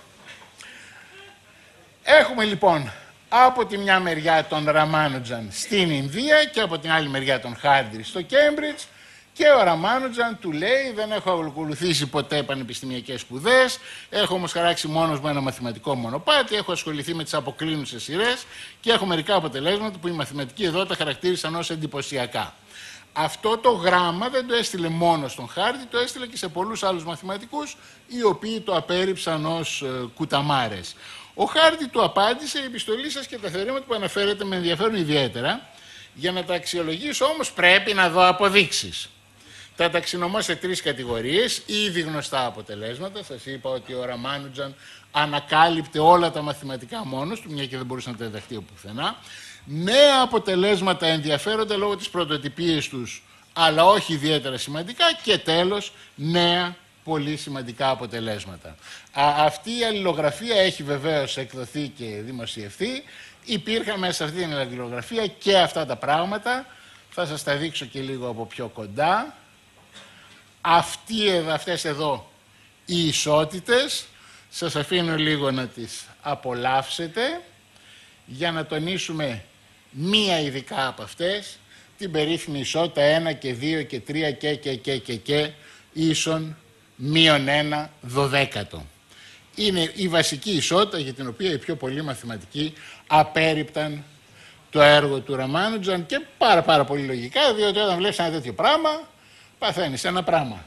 Έχουμε λοιπόν από τη μια μεριά τον Ραμάνουτζαν στην Ινδία και από την άλλη μεριά τον Χάρντι στο Κέμπριτζ και ο Ραμάνουτζαν του λέει δεν έχω ακολουθήσει ποτέ πανεπιστημιακές σπουδές, έχω όμως χαράξει μόνος μου ένα μαθηματικό μονοπάτι, έχω ασχοληθεί με τις αποκλίνουσες σειρές και έχω μερικά αποτελέσματα που οι μαθηματικοί εδώ τα χαρακτήρισαν ως εντυπωσιακά. Αυτό το γράμμα δεν το έστειλε μόνο στον Χάρντι, το έστειλε και σε πολλούς άλλους μαθηματικούς οι οποίοι το απέρριψαν ως ε, κουταμάρες. Ο Χάρντι του απάντησε, η επιστολή σας και τα θεωρήματα που αναφέρετε με ενδιαφέρουν ιδιαίτερα. Για να τα αξιολογήσω όμως πρέπει να δω αποδείξεις. Τα ταξινομώ σε τρεις κατηγορίες, ήδη γνωστά αποτελέσματα. Σας είπα ότι ο Ραμάνουτζαν ανακάλυπτε όλα τα μαθηματικά μόνος του, μια και δεν μπορούσε να τα διδαχτεί από πουθενά. Νέα αποτελέσματα ενδιαφέρονται λόγω της πρωτοτυπίας τους, αλλά όχι ιδιαίτερα σημαντικά. Και τέλος, νέα πολύ σημαντικά αποτελέσματα. Α, αυτή η αλληλογραφία έχει βεβαίως εκδοθεί και δημοσιευθεί. Υπήρχαν μέσα σε αυτή την αλληλογραφία και αυτά τα πράγματα. Θα σας τα δείξω και λίγο από πιο κοντά. Αυτοί, αυτές εδώ οι ισότητες, σας αφήνω λίγο να τις απολαύσετε για να τονίσουμε μία ειδικά από αυτές, την περίφημη ισότητα ένα και δύο και τρία και και και και και ίσον μείον ένα δωδέκατο. Είναι η βασική ισότητα για την οποία οι πιο πολλοί μαθηματικοί απέρριπταν το έργο του Ραμάνουτζαν και πάρα πάρα πολύ λογικά, διότι όταν βλέπεις ένα τέτοιο πράγμα, παθαίνεις ένα πράγμα.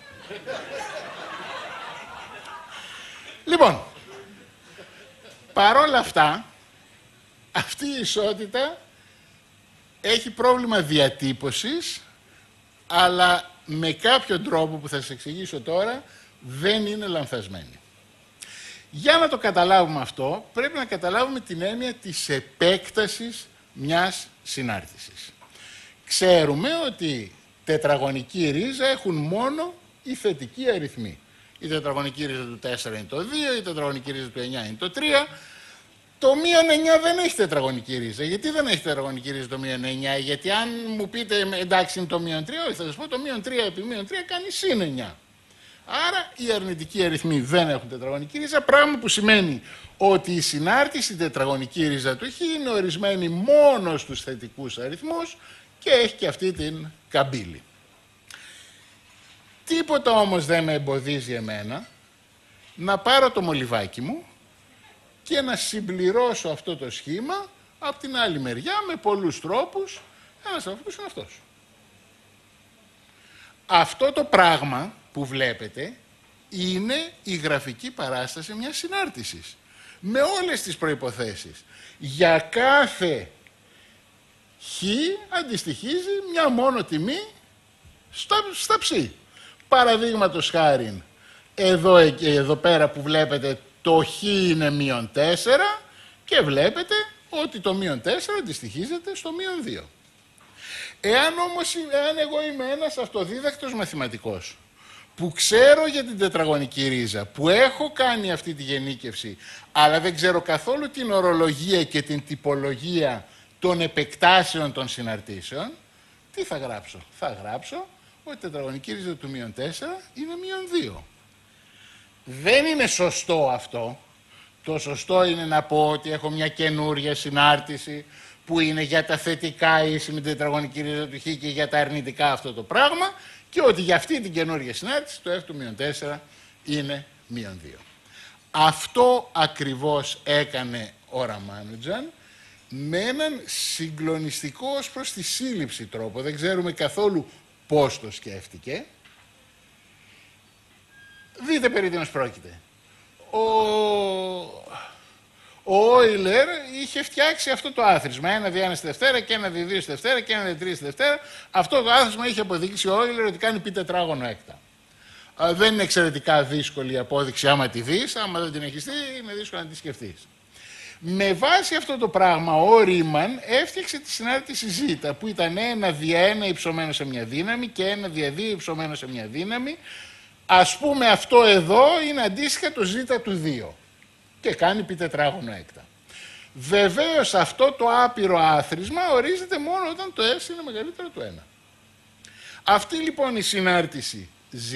Λοιπόν, παρόλα αυτά, αυτή η ισότητα έχει πρόβλημα διατύπωσης, αλλά με κάποιο τρόπο που θα σας εξηγήσω τώρα, δεν είναι λανθασμένη. Για να το καταλάβουμε αυτό, πρέπει να καταλάβουμε την έννοια της επέκτασης μιας συνάρτησης. Ξέρουμε ότι τετραγωνική ρίζα έχουν μόνο οι θετικοί αριθμοί. Η τετραγωνική ρίζα του τέσσερα είναι το δύο, η τετραγωνική ρίζα του εννιά είναι το τρία. Το μείον εννιά δεν έχει τετραγωνική ρίζα. Γιατί δεν έχει τετραγωνική ρίζα το μείον εννιά? Γιατί αν μου πείτε εντάξει είναι το μείον τρία, όχι, θα σας πω το μείον τρία επί μείον τρία κάνει συν εννιά. Άρα οι αρνητικοί αριθμοί δεν έχουν τετραγωνική ρίζα, πράγμα που σημαίνει ότι η συνάρτηση τετραγωνική ρίζα του χ είναι ορισμένη μόνο στους θετικούς αριθμούς και έχει και αυτή την καμπύλη. Τίποτα όμως δεν με εμποδίζει εμένα να πάρω το μολυβάκι μου και να συμπληρώσω αυτό το σχήμα από την άλλη μεριά με πολλούς τρόπους, ένας από αυτούς είναι αυτός. Αυτό το πράγμα που βλέπετε είναι η γραφική παράσταση μιας συνάρτησης. Με όλες τις προϋποθέσεις. Για κάθε χ αντιστοιχίζει μια μόνο τιμή στα, στα ψ. Παραδείγματος χάριν, εδώ, εδώ πέρα που βλέπετε το χ είναι μείον τέσσερα και βλέπετε ότι το μείον τέσσερα αντιστοιχίζεται στο μείον δύο. Εάν όμως εάν εγώ είμαι ένας αυτοδίδακτος μαθηματικός που ξέρω για την τετραγωνική ρίζα, που έχω κάνει αυτή τη γενίκευση, αλλά δεν ξέρω καθόλου την ορολογία και την τυπολογία των επεκτάσεων των συναρτήσεων, τι θα γράψω? Θα γράψω ότι η τετραγωνική ρίζα του μείον τέσσερα είναι μείον δύο. Δεν είναι σωστό αυτό. Το σωστό είναι να πω ότι έχω μια καινούρια συνάρτηση που είναι για τα θετικά ίση με την τετραγωνική ρίζα του χ και για τα αρνητικά αυτό το πράγμα και ότι για αυτή την καινούρια συνάρτηση το f του μείον τέσσερα είναι μείον δύο. Αυτό ακριβώς έκανε ο Ραμάνουτζαν με έναν συγκλονιστικό ως προς τη σύλληψη τρόπο. Δεν ξέρουμε καθόλου πώς το σκέφτηκε. Δείτε περί τίνος πρόκειται. Ο... Ο Όιλερ είχε φτιάξει αυτό το άθροισμα. ένα δι ένα στη Δευτέρα και ένα δι δύο στη Δευτέρα και ένα δι τρία στη Δευτέρα. Αυτό το άθροισμα είχε αποδείξει ο Όιλερ ότι κάνει πι τετράγωνο έκτα. Α, δεν είναι εξαιρετικά δύσκολη η απόδειξη άμα τη δεις. Άμα δεν την έχεις δει, είναι δύσκολο να τη σκεφτείς. Με βάση αυτό το πράγμα, ο Ρίμαν έφτιαξε τη συνάρτηση Ζ, που ήταν ένα δια ένα υψωμένο σε μια δύναμη και ένα δια δύο υψωμένο σε μια δύναμη. Ας πούμε αυτό εδώ είναι αντίστοιχα το Ζ του δύο. Και κάνει πι τετράγωνο έκτα. Βεβαίως αυτό το άπειρο άθροισμα ορίζεται μόνο όταν το S είναι μεγαλύτερο του ένα. Αυτή λοιπόν η συνάρτηση Ζ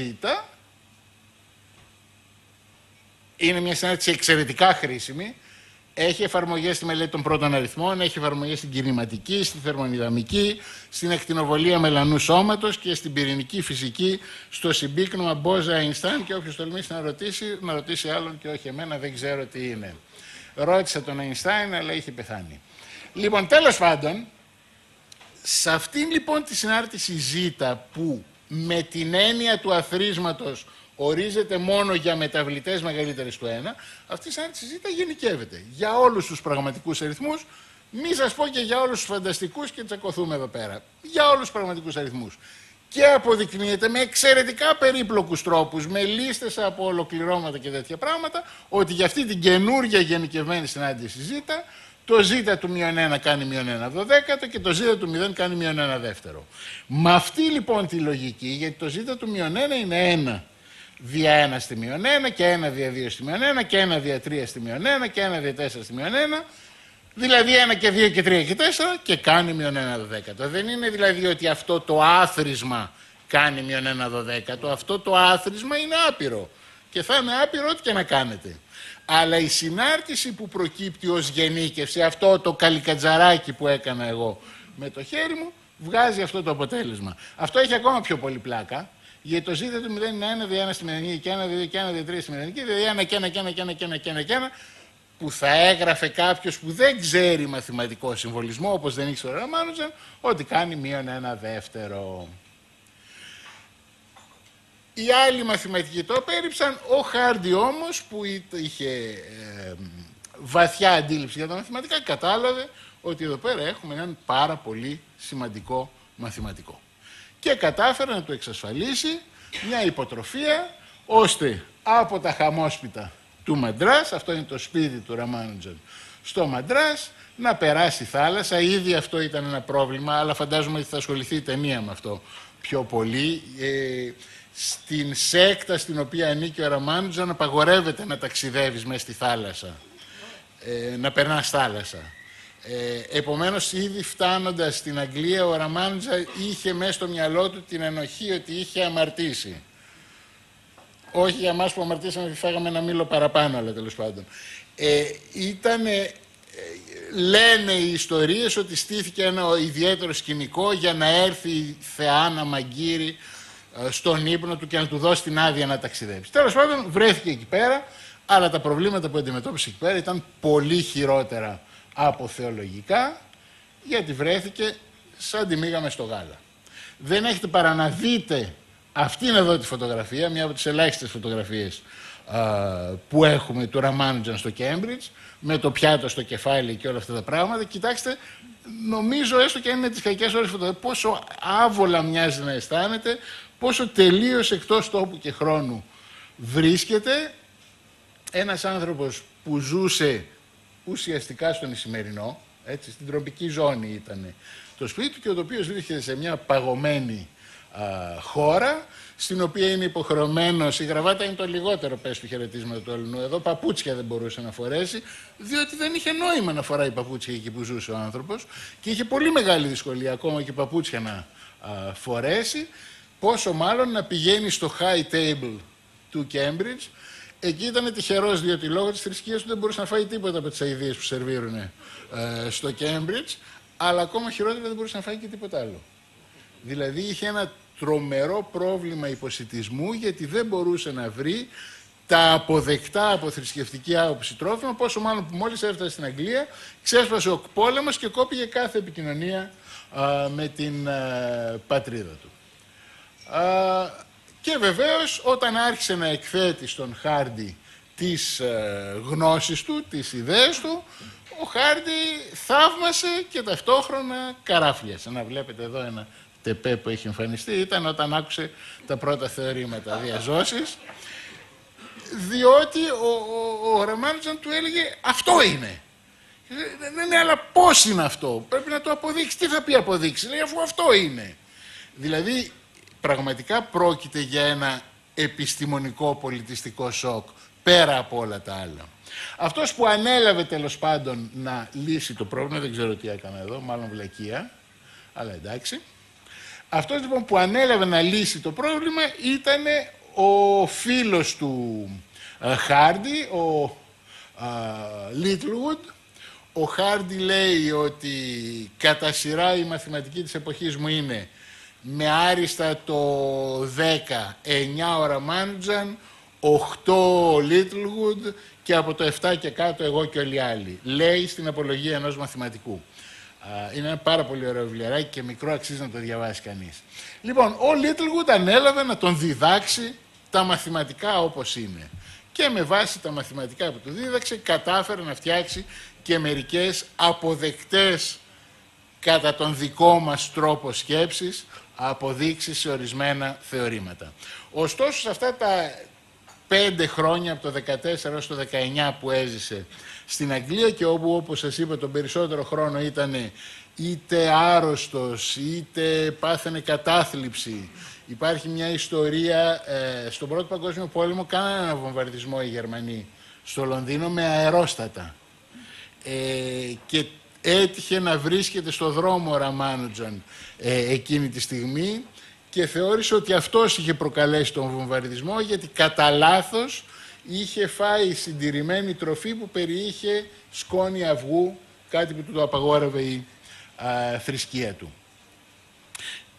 είναι μια συνάρτηση εξαιρετικά χρήσιμη. Έχει εφαρμογές στη μελέτη των πρώτων αριθμών, έχει εφαρμογές στην κινηματική, στη θερμοδυναμική, στην ακτινοβολία μελανού σώματος και στην πυρηνική φυσική, στο συμπίκνωμα Μπόζα-Αϊνστάιν και όποιος τολμήσει να ρωτήσει, να ρωτήσει άλλον και όχι εμένα, δεν ξέρω τι είναι. Ρώτησα τον Αϊνστάιν, αλλά είχε πεθάνει. Λοιπόν, τέλος πάντων, σε αυτήν λοιπόν τη συνάρτηση Ζ που με την έννοια του αθροίσματος ορίζεται μόνο για μεταβλητές μεγαλύτερες του ένα, αυτή η συνάρτηση Ζ γενικεύεται για όλους τους πραγματικούς αριθμούς, μη σας πω και για όλους τους φανταστικούς και τσακωθούμε εδώ πέρα, για όλους τους πραγματικούς αριθμούς. Και αποδεικνύεται με εξαιρετικά περίπλοκους τρόπους, με λίστες από ολοκληρώματα και τέτοια πράγματα, ότι για αυτή την καινούργια γενικευμένη συνάντηση Ζ, το Ζ του μείον ένα κάνει μείον ένα δωδέκατο και το Ζ του μηδέν κάνει μείον ένα δεύτερο. Με αυτή λοιπόν τη λογική, γιατί το Ζ του μείον ένα είναι ένα δια ένα στη μείον ένα και ένα δια δύο στη μείον ένα και ένα δια τρία στη μείον ένα και ένα δια τέσσερα στη μείον ένα, δηλαδή ένα και δύο και τρία και τέσσερα και κάνει μείον ένα δωδέκατο. Δεν είναι δηλαδή ότι αυτό το άθροισμα κάνει μείον ένα δωδέκατο, αυτό το άθροισμα είναι άπειρο και θα είναι άπειρο ό,τι και να κάνετε. Αλλά η συνάρτηση που προκύπτει ως γενίκευση, αυτό το καλικατζαράκι που έκανα εγώ με το χέρι μου, βγάζει αυτό το αποτέλεσμα. Αυτό έχει ακόμα πιο πολύ πλάκα. Γιατί το Ζ του μηδέν είναι ένα δια ένα στη μηδενική και ένα δια δύο και ένα δια τρία στη μηδενική, δηλαδή ένα και ένα και ένα και ένα και ένα και ένα και ένα. που θα έγραφε κάποιος που δεν ξέρει μαθηματικό συμβολισμό, όπως δεν ήξερε ο Ραμάνουζαν, ότι κάνει μείον ένα δεύτερο. Οι άλλοι μαθηματικοί το απέρριψαν, ο Χάρντι όμως που είχε ε, βαθιά αντίληψη για τα μαθηματικά, κατάλαβε ότι εδώ πέρα έχουμε έναν πάρα πολύ σημαντικό μαθηματικό. Και κατάφερε να του εξασφαλίσει μια υποτροφία, ώστε από τα χαμόσπιτα του Μαντράς, αυτό είναι το σπίτι του Ραμάνουζαν στο Μαντράς, να περάσει θάλασσα. Ήδη αυτό ήταν ένα πρόβλημα, αλλά φαντάζομαι ότι θα ασχοληθεί η ταινία με αυτό πιο πολύ. Ε, στην σέκτα στην οποία ανήκει ο Ραμάνουζαν απαγορεύεται να ταξιδεύεις μέσα στη θάλασσα, ε, να περνάς θάλασσα. Ε, επομένως, ήδη φτάνοντας στην Αγγλία, ο Ραμάνουζαν είχε μέσα στο μυαλό του την ενοχή ότι είχε αμαρτήσει. Όχι για εμάς που αμαρτήσαμε και φάγαμε ένα μήλο παραπάνω, αλλά τέλος πάντων. Ε, ήτανε, ε, λένε οι ιστορίες ότι στήθηκε ένα ιδιαίτερο σκηνικό για να έρθει η θεά να μαγείρει ε, στον ύπνο του και να του δώσει την άδεια να ταξιδέψει. Τέλος πάντων, βρέθηκε εκεί πέρα, αλλά τα προβλήματα που αντιμετώπισε εκεί πέρα ήταν πολύ χειρότερα από θεολογικά, γιατί βρέθηκε σαν τη μήγαμε στο γάλα. Δεν έχετε παρά να δείτε αυτήν εδώ τη φωτογραφία, μια από τις ελάχιστες φωτογραφίες α, που έχουμε του Ραμάνουζαν στο Κέμπριτζ, με το πιάτο στο κεφάλι και όλα αυτά τα πράγματα. Κοιτάξτε, νομίζω έστω και αν είναι τις κακές ώρες φωτογραφία, πόσο άβολα μοιάζει να αισθάνεται, πόσο τελείως εκτός τόπου και χρόνου βρίσκεται ένας άνθρωπος που ζούσε ουσιαστικά στον Ισημερινό, έτσι, στην τροπική ζώνη ήταν το σπίτι του, και ο οποίος βρίσκεται σε μια παγωμένη α, χώρα, στην οποία είναι υποχρεωμένος, η γραβάτα είναι το λιγότερο πες του χαιρετίσματο του Ελληνού, εδώ παπούτσια δεν μπορούσε να φορέσει, διότι δεν είχε νόημα να φοράει παπούτσια εκεί που ζούσε ο άνθρωπος, και είχε πολύ μεγάλη δυσκολία ακόμα και παπούτσια να α, φορέσει, πόσο μάλλον να πηγαίνει στο high table του Cambridge. Εκεί ήταν τυχερός, διότι λόγω της θρησκείας του δεν μπορούσε να φάει τίποτα από τις αηδίες που σερβίρουν ε, στο Cambridge, αλλά ακόμα χειρότερα δεν μπορούσε να φάει και τίποτα άλλο. Δηλαδή είχε ένα τρομερό πρόβλημα υποσιτισμού, γιατί δεν μπορούσε να βρει τα αποδεκτά από θρησκευτική άποψη τρόφιμα, πόσο μάλλον που μόλις έφτασε στην Αγγλία, ξέσπασε ο πόλεμος και κόπηκε κάθε επικοινωνία α, με την α, πατρίδα του. Α, Και βεβαίως όταν άρχισε να εκθέτει στον Χάρντι τις ε, γνώσεις του, τις ιδέες του, ο Χάρντι θαύμασε και ταυτόχρονα καράφλιασε. Να βλέπετε εδώ ένα τεπέ που έχει εμφανιστεί, ήταν όταν άκουσε τα πρώτα θεωρήματα διαζώσης, διότι ο, ο, ο Ραμάνουζαν του έλεγε αυτό είναι. Δεν είναι, αλλά πώς είναι αυτό, πρέπει να το αποδείξει. Τι θα πει αποδείξει, λέει, αφού αυτό είναι. Δηλαδή, πραγματικά πρόκειται για ένα επιστημονικό πολιτιστικό σοκ, πέρα από όλα τα άλλα. Αυτός που ανέλαβε τέλος πάντων να λύσει το πρόβλημα, δεν ξέρω τι έκανα εδώ, μάλλον βλακεία, αλλά εντάξει. Αυτός λοιπόν που ανέλαβε να λύσει το πρόβλημα ήταν ο φίλος του uh, Χάρντι, ο uh, Littlewood. Ο Χάρντι λέει ότι κατά σειρά η μαθηματική της εποχής μου είναι με άριστα το δέκα, εννιά ο Ραμάνουζαν, οκτώ ο Littlewood και από το επτά και κάτω εγώ και όλοι οι άλλοι. Λέει στην απολογία ενός μαθηματικού. Είναι ένα πάρα πολύ ωραίο βιβλιαράκι και μικρό, αξίζει να το διαβάσει κανείς. Λοιπόν, ο Littlewood ανέλαβε να τον διδάξει τα μαθηματικά όπως είναι. Και με βάση τα μαθηματικά που του δίδαξε κατάφερε να φτιάξει και μερικές αποδεκτές κατά τον δικό μας τρόπο σκέψης αποδείξεις σε ορισμένα θεωρήματα. Ωστόσο, σε αυτά τα πέντε χρόνια, από το δεκατέσσερα έως το δεκαεννιά που έζησε στην Αγγλία και όπου, όπως σας είπα, τον περισσότερο χρόνο ήταν είτε άρρωστος, είτε πάθαινε κατάθλιψη. Υπάρχει μια ιστορία, ε, στον Πρώτο Παγκόσμιο Πόλεμο κάνανε ένα βομβαρδισμό οι Γερμανοί στο Λονδίνο με αερόστατα. Ε, και έτυχε να βρίσκεται στο δρόμο ο Ραμάνουζαν ε, εκείνη τη στιγμή και θεώρησε ότι αυτός είχε προκαλέσει τον βομβαρδισμό, γιατί κατά λάθος είχε φάει συντηρημένη τροφή που περιείχε σκόνη αυγού, κάτι που του το απαγόρευε η α, θρησκεία του.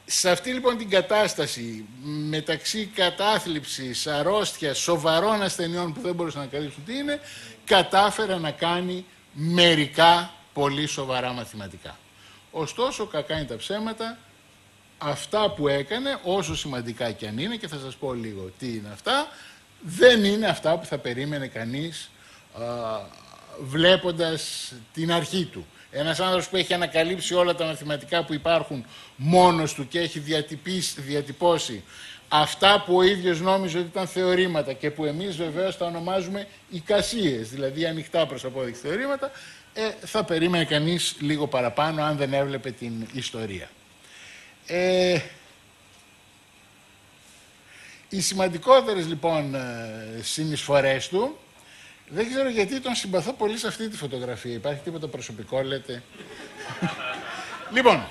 Σε αυτή λοιπόν την κατάσταση μεταξύ κατάθλιψης, αρρώστιας, σοβαρών ασθενειών που δεν μπορούσαν να καλύψουν τι είναι, κατάφερε να κάνει μερικά πολύ σοβαρά μαθηματικά. Ωστόσο, κακά είναι τα ψέματα, αυτά που έκανε, όσο σημαντικά και αν είναι, και θα σας πω λίγο τι είναι αυτά, δεν είναι αυτά που θα περίμενε κανείς α, βλέποντας την αρχή του. Ένας άνθρωπος που έχει ανακαλύψει όλα τα μαθηματικά που υπάρχουν μόνος του και έχει διατυπώσει αυτά που ο ίδιος νόμιζε ότι ήταν θεωρήματα και που εμείς βεβαίως τα ονομάζουμε εικασίες, δηλαδή ανοιχτά προς απόδειξη θεωρήματα, ε, θα περίμενε κανείς λίγο παραπάνω αν δεν έβλεπε την ιστορία. Ε, οι σημαντικότερες λοιπόν συνεισφορές του, δεν ξέρω γιατί τον συμπαθώ πολύ σε αυτή τη φωτογραφία. Υπάρχει τίποτα προσωπικό, λέτε? Λοιπόν,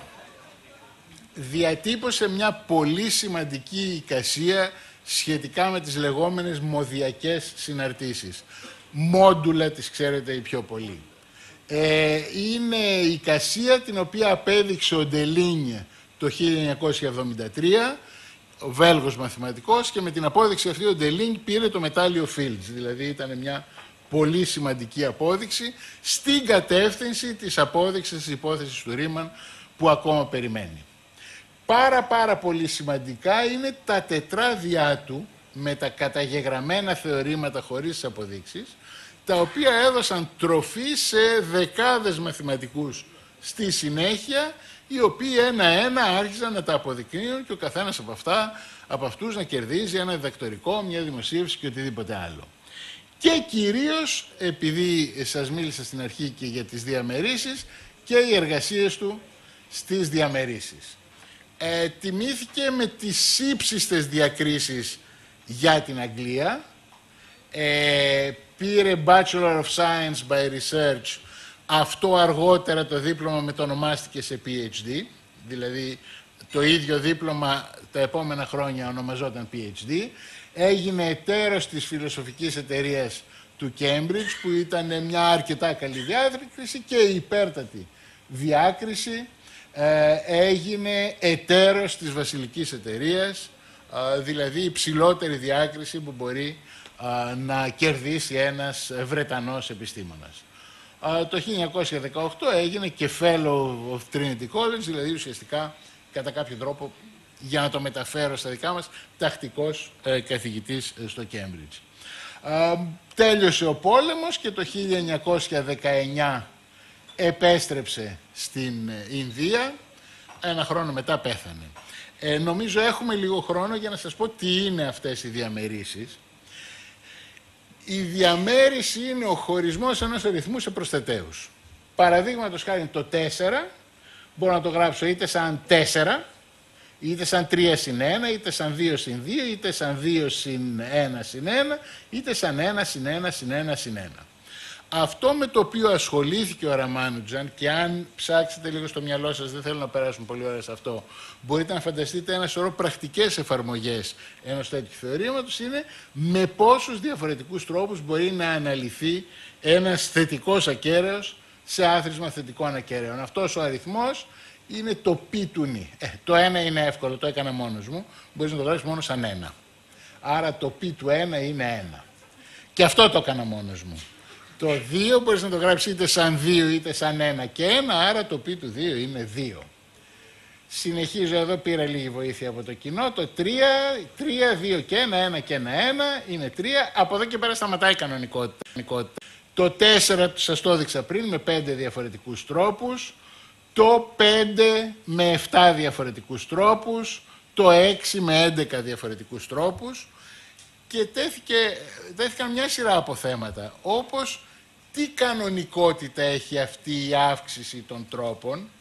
διατύπωσε μια πολύ σημαντική εικασία σχετικά με τις λεγόμενες μοδιακές συναρτήσεις. Μόντουλα τις ξέρετε οι πιο πολλοί. Ε, είναι η εικασία την οποία απέδειξε ο Ντελίνιε το χίλια εννιακόσια εβδομήντα τρία, ο Βέλγος μαθηματικός, και με την απόδειξη αυτή ο Ντελίνγκ πήρε το μετάλλιο Fields, δηλαδή ήταν μια πολύ σημαντική απόδειξη στην κατεύθυνση της απόδειξης της υπόθεσης του Ρίμαν που ακόμα περιμένει. Πάρα πάρα πολύ σημαντικά είναι τα τετράδια του με τα καταγεγραμμένα θεωρήματα χωρίς τις αποδείξεις, τα οποία έδωσαν τροφή σε δεκάδες μαθηματικούς στη συνέχεια, οι οποίοι ένα-ένα άρχισαν να τα αποδεικνύουν και ο καθένας από, αυτά, από αυτούς να κερδίζει ένα διδακτορικό, μια δημοσίευση και οτιδήποτε άλλο. Και κυρίως, επειδή σας μίλησα στην αρχή και για τις διαμερίσεις, και οι εργασίες του στις διαμερίσεις. Ε, τιμήθηκε με τις ύψιστες διακρίσεις για την Αγγλία, ε, πήρε Bachelor of Science by Research, αυτό αργότερα το δίπλωμα μετονομάστηκε σε πι έιτς ντι, δηλαδή το ίδιο δίπλωμα τα επόμενα χρόνια ονομαζόταν πι έιτς ντι, έγινε εταίρος της φιλοσοφικής εταιρείας του Cambridge, που ήταν μια αρκετά καλή διάκριση και υπέρτατη διάκριση, ε, έγινε εταίρος της βασιλικής εταιρείας, ε, δηλαδή η ψηλότερη διάκριση που μπορεί ε, να κερδίσει ένας Βρετανός επιστήμονας. Ε, το χίλια εννιακόσια δεκαοκτώ έγινε και Fellow of Trinity College, δηλαδή ουσιαστικά κατά κάποιο τρόπο, για να το μεταφέρω στα δικά μας, τακτικός ε, καθηγητής στο Cambridge. Ε, τέλειωσε ο πόλεμος και το χίλια εννιακόσια δεκαεννιά επέστρεψε στην Ινδία, ένα χρόνο μετά πέθανε. Ε, νομίζω έχουμε λίγο χρόνο για να σας πω τι είναι αυτές οι διαμερίσεις. Η διαμέριση είναι ο χωρισμός ενός αριθμού σε προσθετέους. Παραδείγματος χάρη το τέσσερα, μπορώ να το γράψω είτε σαν τέσσερα, είτε σαν τρία συν ένα, είτε σαν δύο συν δύο, είτε σαν δύο συν ένα συν ένα, είτε σαν ένα συν ένα συν ένα συν ένα. Αυτό με το οποίο ασχολήθηκε ο Ραμάνουτζαν, και αν ψάξετε λίγο στο μυαλό σας, δεν θέλω να περάσουμε πολύ ώρα σε αυτό, μπορείτε να φανταστείτε ένα σωρό πρακτικές εφαρμογές ενός τέτοιου θεωρήματος, είναι με πόσους διαφορετικούς τρόπους μπορεί να αναλυθεί ένας θετικός ακέραιος σε άθροισμα θετικών ακέραιων. Αυτός ο αριθμός είναι το π του νη. Ε, το ένα είναι εύκολο, το έκανα μόνος μου, μπορείς να το γράψεις μόνο σαν ένα. Άρα το π του ένα είναι ένα. Και αυτό το έκανα μόνος μου. Το δύο μπορείς να το γράψεις είτε σαν δύο είτε σαν ένα και ένα, άρα το π του δύο είναι δύο. Συνεχίζω εδώ, πήρα λίγη βοήθεια από το κοινό. Το τρία, τρία, δύο και ένα, ένα και ένα, ένα είναι τρία. Από εδώ και πέρα σταματάει η κανονικότητα. Το τέσσερα σας το έδειξα πριν με πέντε διαφορετικούς τρόπους. Το πέντε με επτά διαφορετικούς τρόπους. Το έξι με έντεκα διαφορετικούς τρόπους. Και τέθηκε, τέθηκαν μια σειρά από θέματα, όπως τι κανονικότητα έχει αυτή η αύξηση των τρόπων,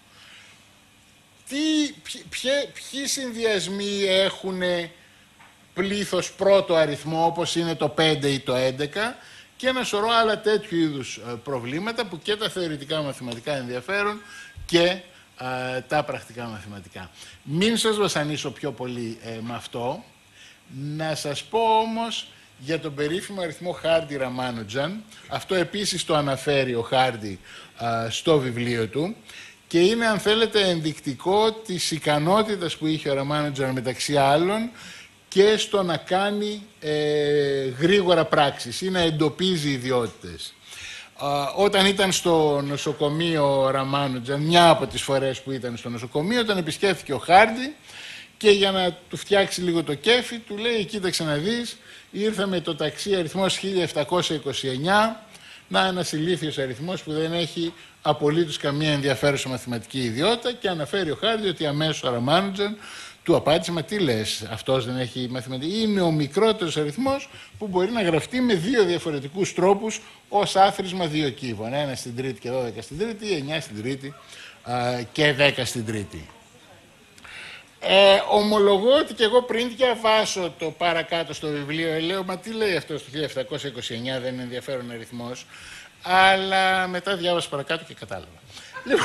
τι, ποιοι, ποιοι συνδυασμοί έχουν πλήθος πρώτο αριθμό, όπως είναι το πέντε ή το έντεκα, και ένα σωρό άλλα τέτοιου είδους προβλήματα που και τα θεωρητικά μαθηματικά ενδιαφέρουν και α, τα πρακτικά μαθηματικά. Μην σας βασανίσω πιο πολύ ε, με αυτό. Να σας πω όμως για τον περίφημο αριθμό Χάρντι-Ραμάνουτζαν. Αυτό επίσης το αναφέρει ο Χάρντι στο βιβλίο του. και είναι, αν θέλετε, ενδεικτικό της ικανότητας που είχε ο Ραμάνουντζαν μεταξύ άλλων και στο να κάνει ε, γρήγορα πράξεις ή να εντοπίζει ιδιότητες. Όταν ήταν στο νοσοκομείο ο Ραμάνουντζαν, μια από τις φορές που ήταν στο νοσοκομείο, τον επισκέφθηκε ο Χάρντι και για να του φτιάξει λίγο το κέφι, του λέει: κοίταξε να δεις, ήρθα με το ταξί αριθμός χίλια επτακόσια είκοσι εννιά, να ένας ηλίθιος αριθμός που δεν έχει απολύτως καμία ενδιαφέρουσα μαθηματική ιδιότητα, και αναφέρει ο Χάρντι ότι αμέσως ο Ραμάνουντζαν του απάντησε: μα τι λες, αυτός δεν έχει μαθηματική? Είναι ο μικρότερος αριθμός που μπορεί να γραφτεί με δύο διαφορετικούς τρόπους ως άθροισμα δύο κύβων. Ένα στην τρίτη και δώδεκα στην τρίτη, εννιά στην τρίτη α, και δέκα στην τρίτη. Ε, ομολογώ ότι και εγώ πριν διαβάσω το παρακάτω στο βιβλίο, λέω: μα τι λέει αυτό στο χίλια επτακόσια είκοσι εννιά, δεν είναι ενδιαφέρον αριθμός? Αλλά μετά διάβασα παρακάτω και κατάλαβα. Λοιπόν,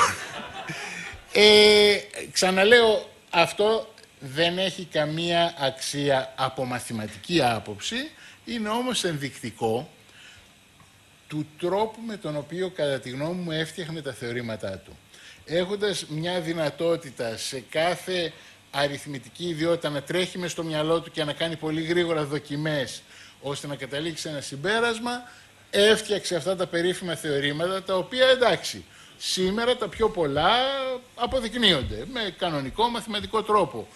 ε, ξαναλέω, αυτό δεν έχει καμία αξία από μαθηματική άποψη, είναι όμως ενδεικτικό του τρόπου με τον οποίο, κατά τη γνώμη μου, έφτιαχνε τα θεωρήματά του. Έχοντας μια δυνατότητα σε κάθε αριθμητική ιδιότητα να τρέχει μες στο μυαλό του και να κάνει πολύ γρήγορα δοκιμές ώστε να καταλήξει σε ένα συμπέρασμα, έφτιαξε αυτά τα περίφημα θεωρήματα, τα οποία, εντάξει, σήμερα τα πιο πολλά αποδεικνύονται με κανονικό μαθηματικό τρόπο.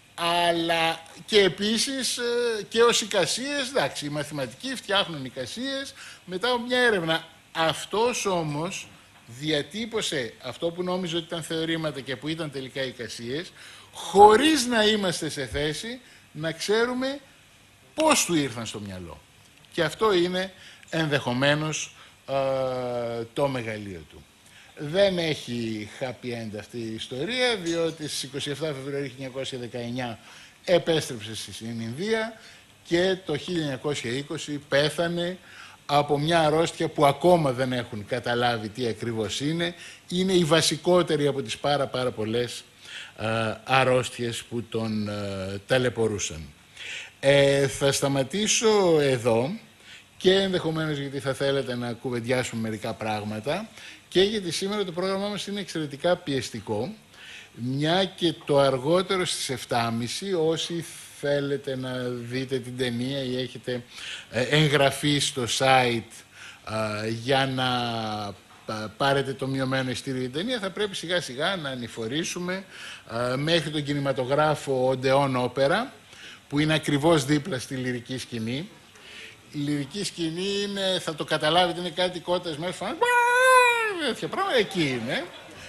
Αλλά και επίσης και ως εικασίες, εντάξει, οι μαθηματικοί φτιάχνουν εικασίες μετά από μια έρευνα. Αυτός όμως διατύπωσε αυτό που νόμιζε ότι ήταν θεωρήματα και που ήταν τελικά εικασίες, χωρίς να είμαστε σε θέση να ξέρουμε πώς του ήρθαν στο μυαλό. Και αυτό είναι ενδεχομένως ε, το μεγαλείο του. Δεν έχει happy end αυτή η ιστορία, διότι στις είκοσι επτά Φεβρουαρίου χίλια εννιακόσια δεκαεννιά επέστρεψε στην Ινδία και το χίλια εννιακόσια είκοσι πέθανε από μια αρρώστια που ακόμα δεν έχουν καταλάβει τι ακριβώς είναι. Είναι η βασικότερη από τις πάρα πάρα πολλές ε, αρρώστιες που τον ε, ταλαιπωρούσαν. Ε, θα σταματήσω εδώ και ενδεχομένως γιατί θα θέλετε να κουβεντιάσουμε μερικά πράγματα και γιατί σήμερα το πρόγραμμά μας είναι εξαιρετικά πιεστικό, μια και το αργότερο στις επτά και μισή, όσοι θέλετε να δείτε την ταινία ή έχετε εγγραφεί στο site για να πάρετε το μειωμένο ειστήριο για την ταινία, θα πρέπει σιγά σιγά να ανηφορήσουμε μέχρι τον κινηματογράφο Odeon Opera, που είναι ακριβώς δίπλα στη λυρική σκηνή. Η λυρική σκηνή είναι, θα το καταλάβετε, είναι κάτι κότες μέσα, φάνε, τέτοια πράγματα, εκεί είναι.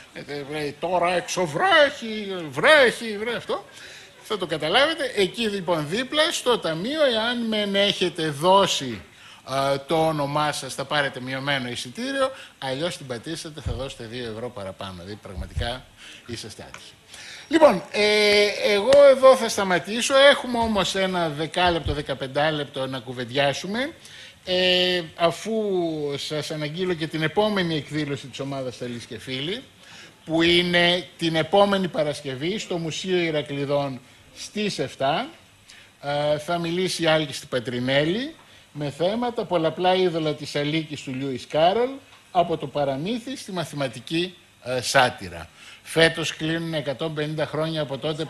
Ε, τώρα έξω βρέχει, βρέχει, βρέχει αυτό. Θα το καταλάβετε, εκεί λοιπόν δίπλα στο ταμείο, εάν μεν έχετε δώσει α, το όνομά σας, θα πάρετε μειωμένο εισιτήριο, αλλιώς την πατήσατε, θα δώσετε δύο ευρώ παραπάνω, δηλαδή πραγματικά είσαστε άτυχοι. Λοιπόν, ε, εγώ εδώ θα σταματήσω, έχουμε όμως ένα δεκάλεπτο, δεκαπεντάλεπτο να κουβεντιάσουμε, ε, αφού σας αναγγείλω και την επόμενη εκδήλωση της ομάδας Ταλής και Φίλοι, που είναι την επόμενη Παρασκευή στο Μουσείο Ηρακλειδών στις επτά. Ε, θα μιλήσει η Άλκιστη Πατρινέλη με θέματα πολλαπλά είδωλα της Αλίκης του Λιούις Κάρολ, από το παραμύθι στη μαθηματική ε, σάτυρα. Φέτος κλείνουν εκατόν πενήντα χρόνια από τότε.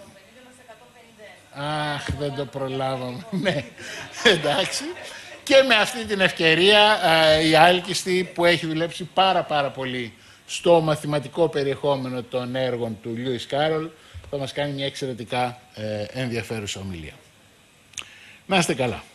Αχ, δεν το προλάβαμε. Ναι, εντάξει. Και με αυτή την ευκαιρία η Άλκιστη, που έχει δουλέψει πάρα πάρα πολύ στο μαθηματικό περιεχόμενο των έργων του Λιούις Κάρολ, θα μας κάνει μια εξαιρετικά ενδιαφέρουσα ομιλία. Να είστε καλά.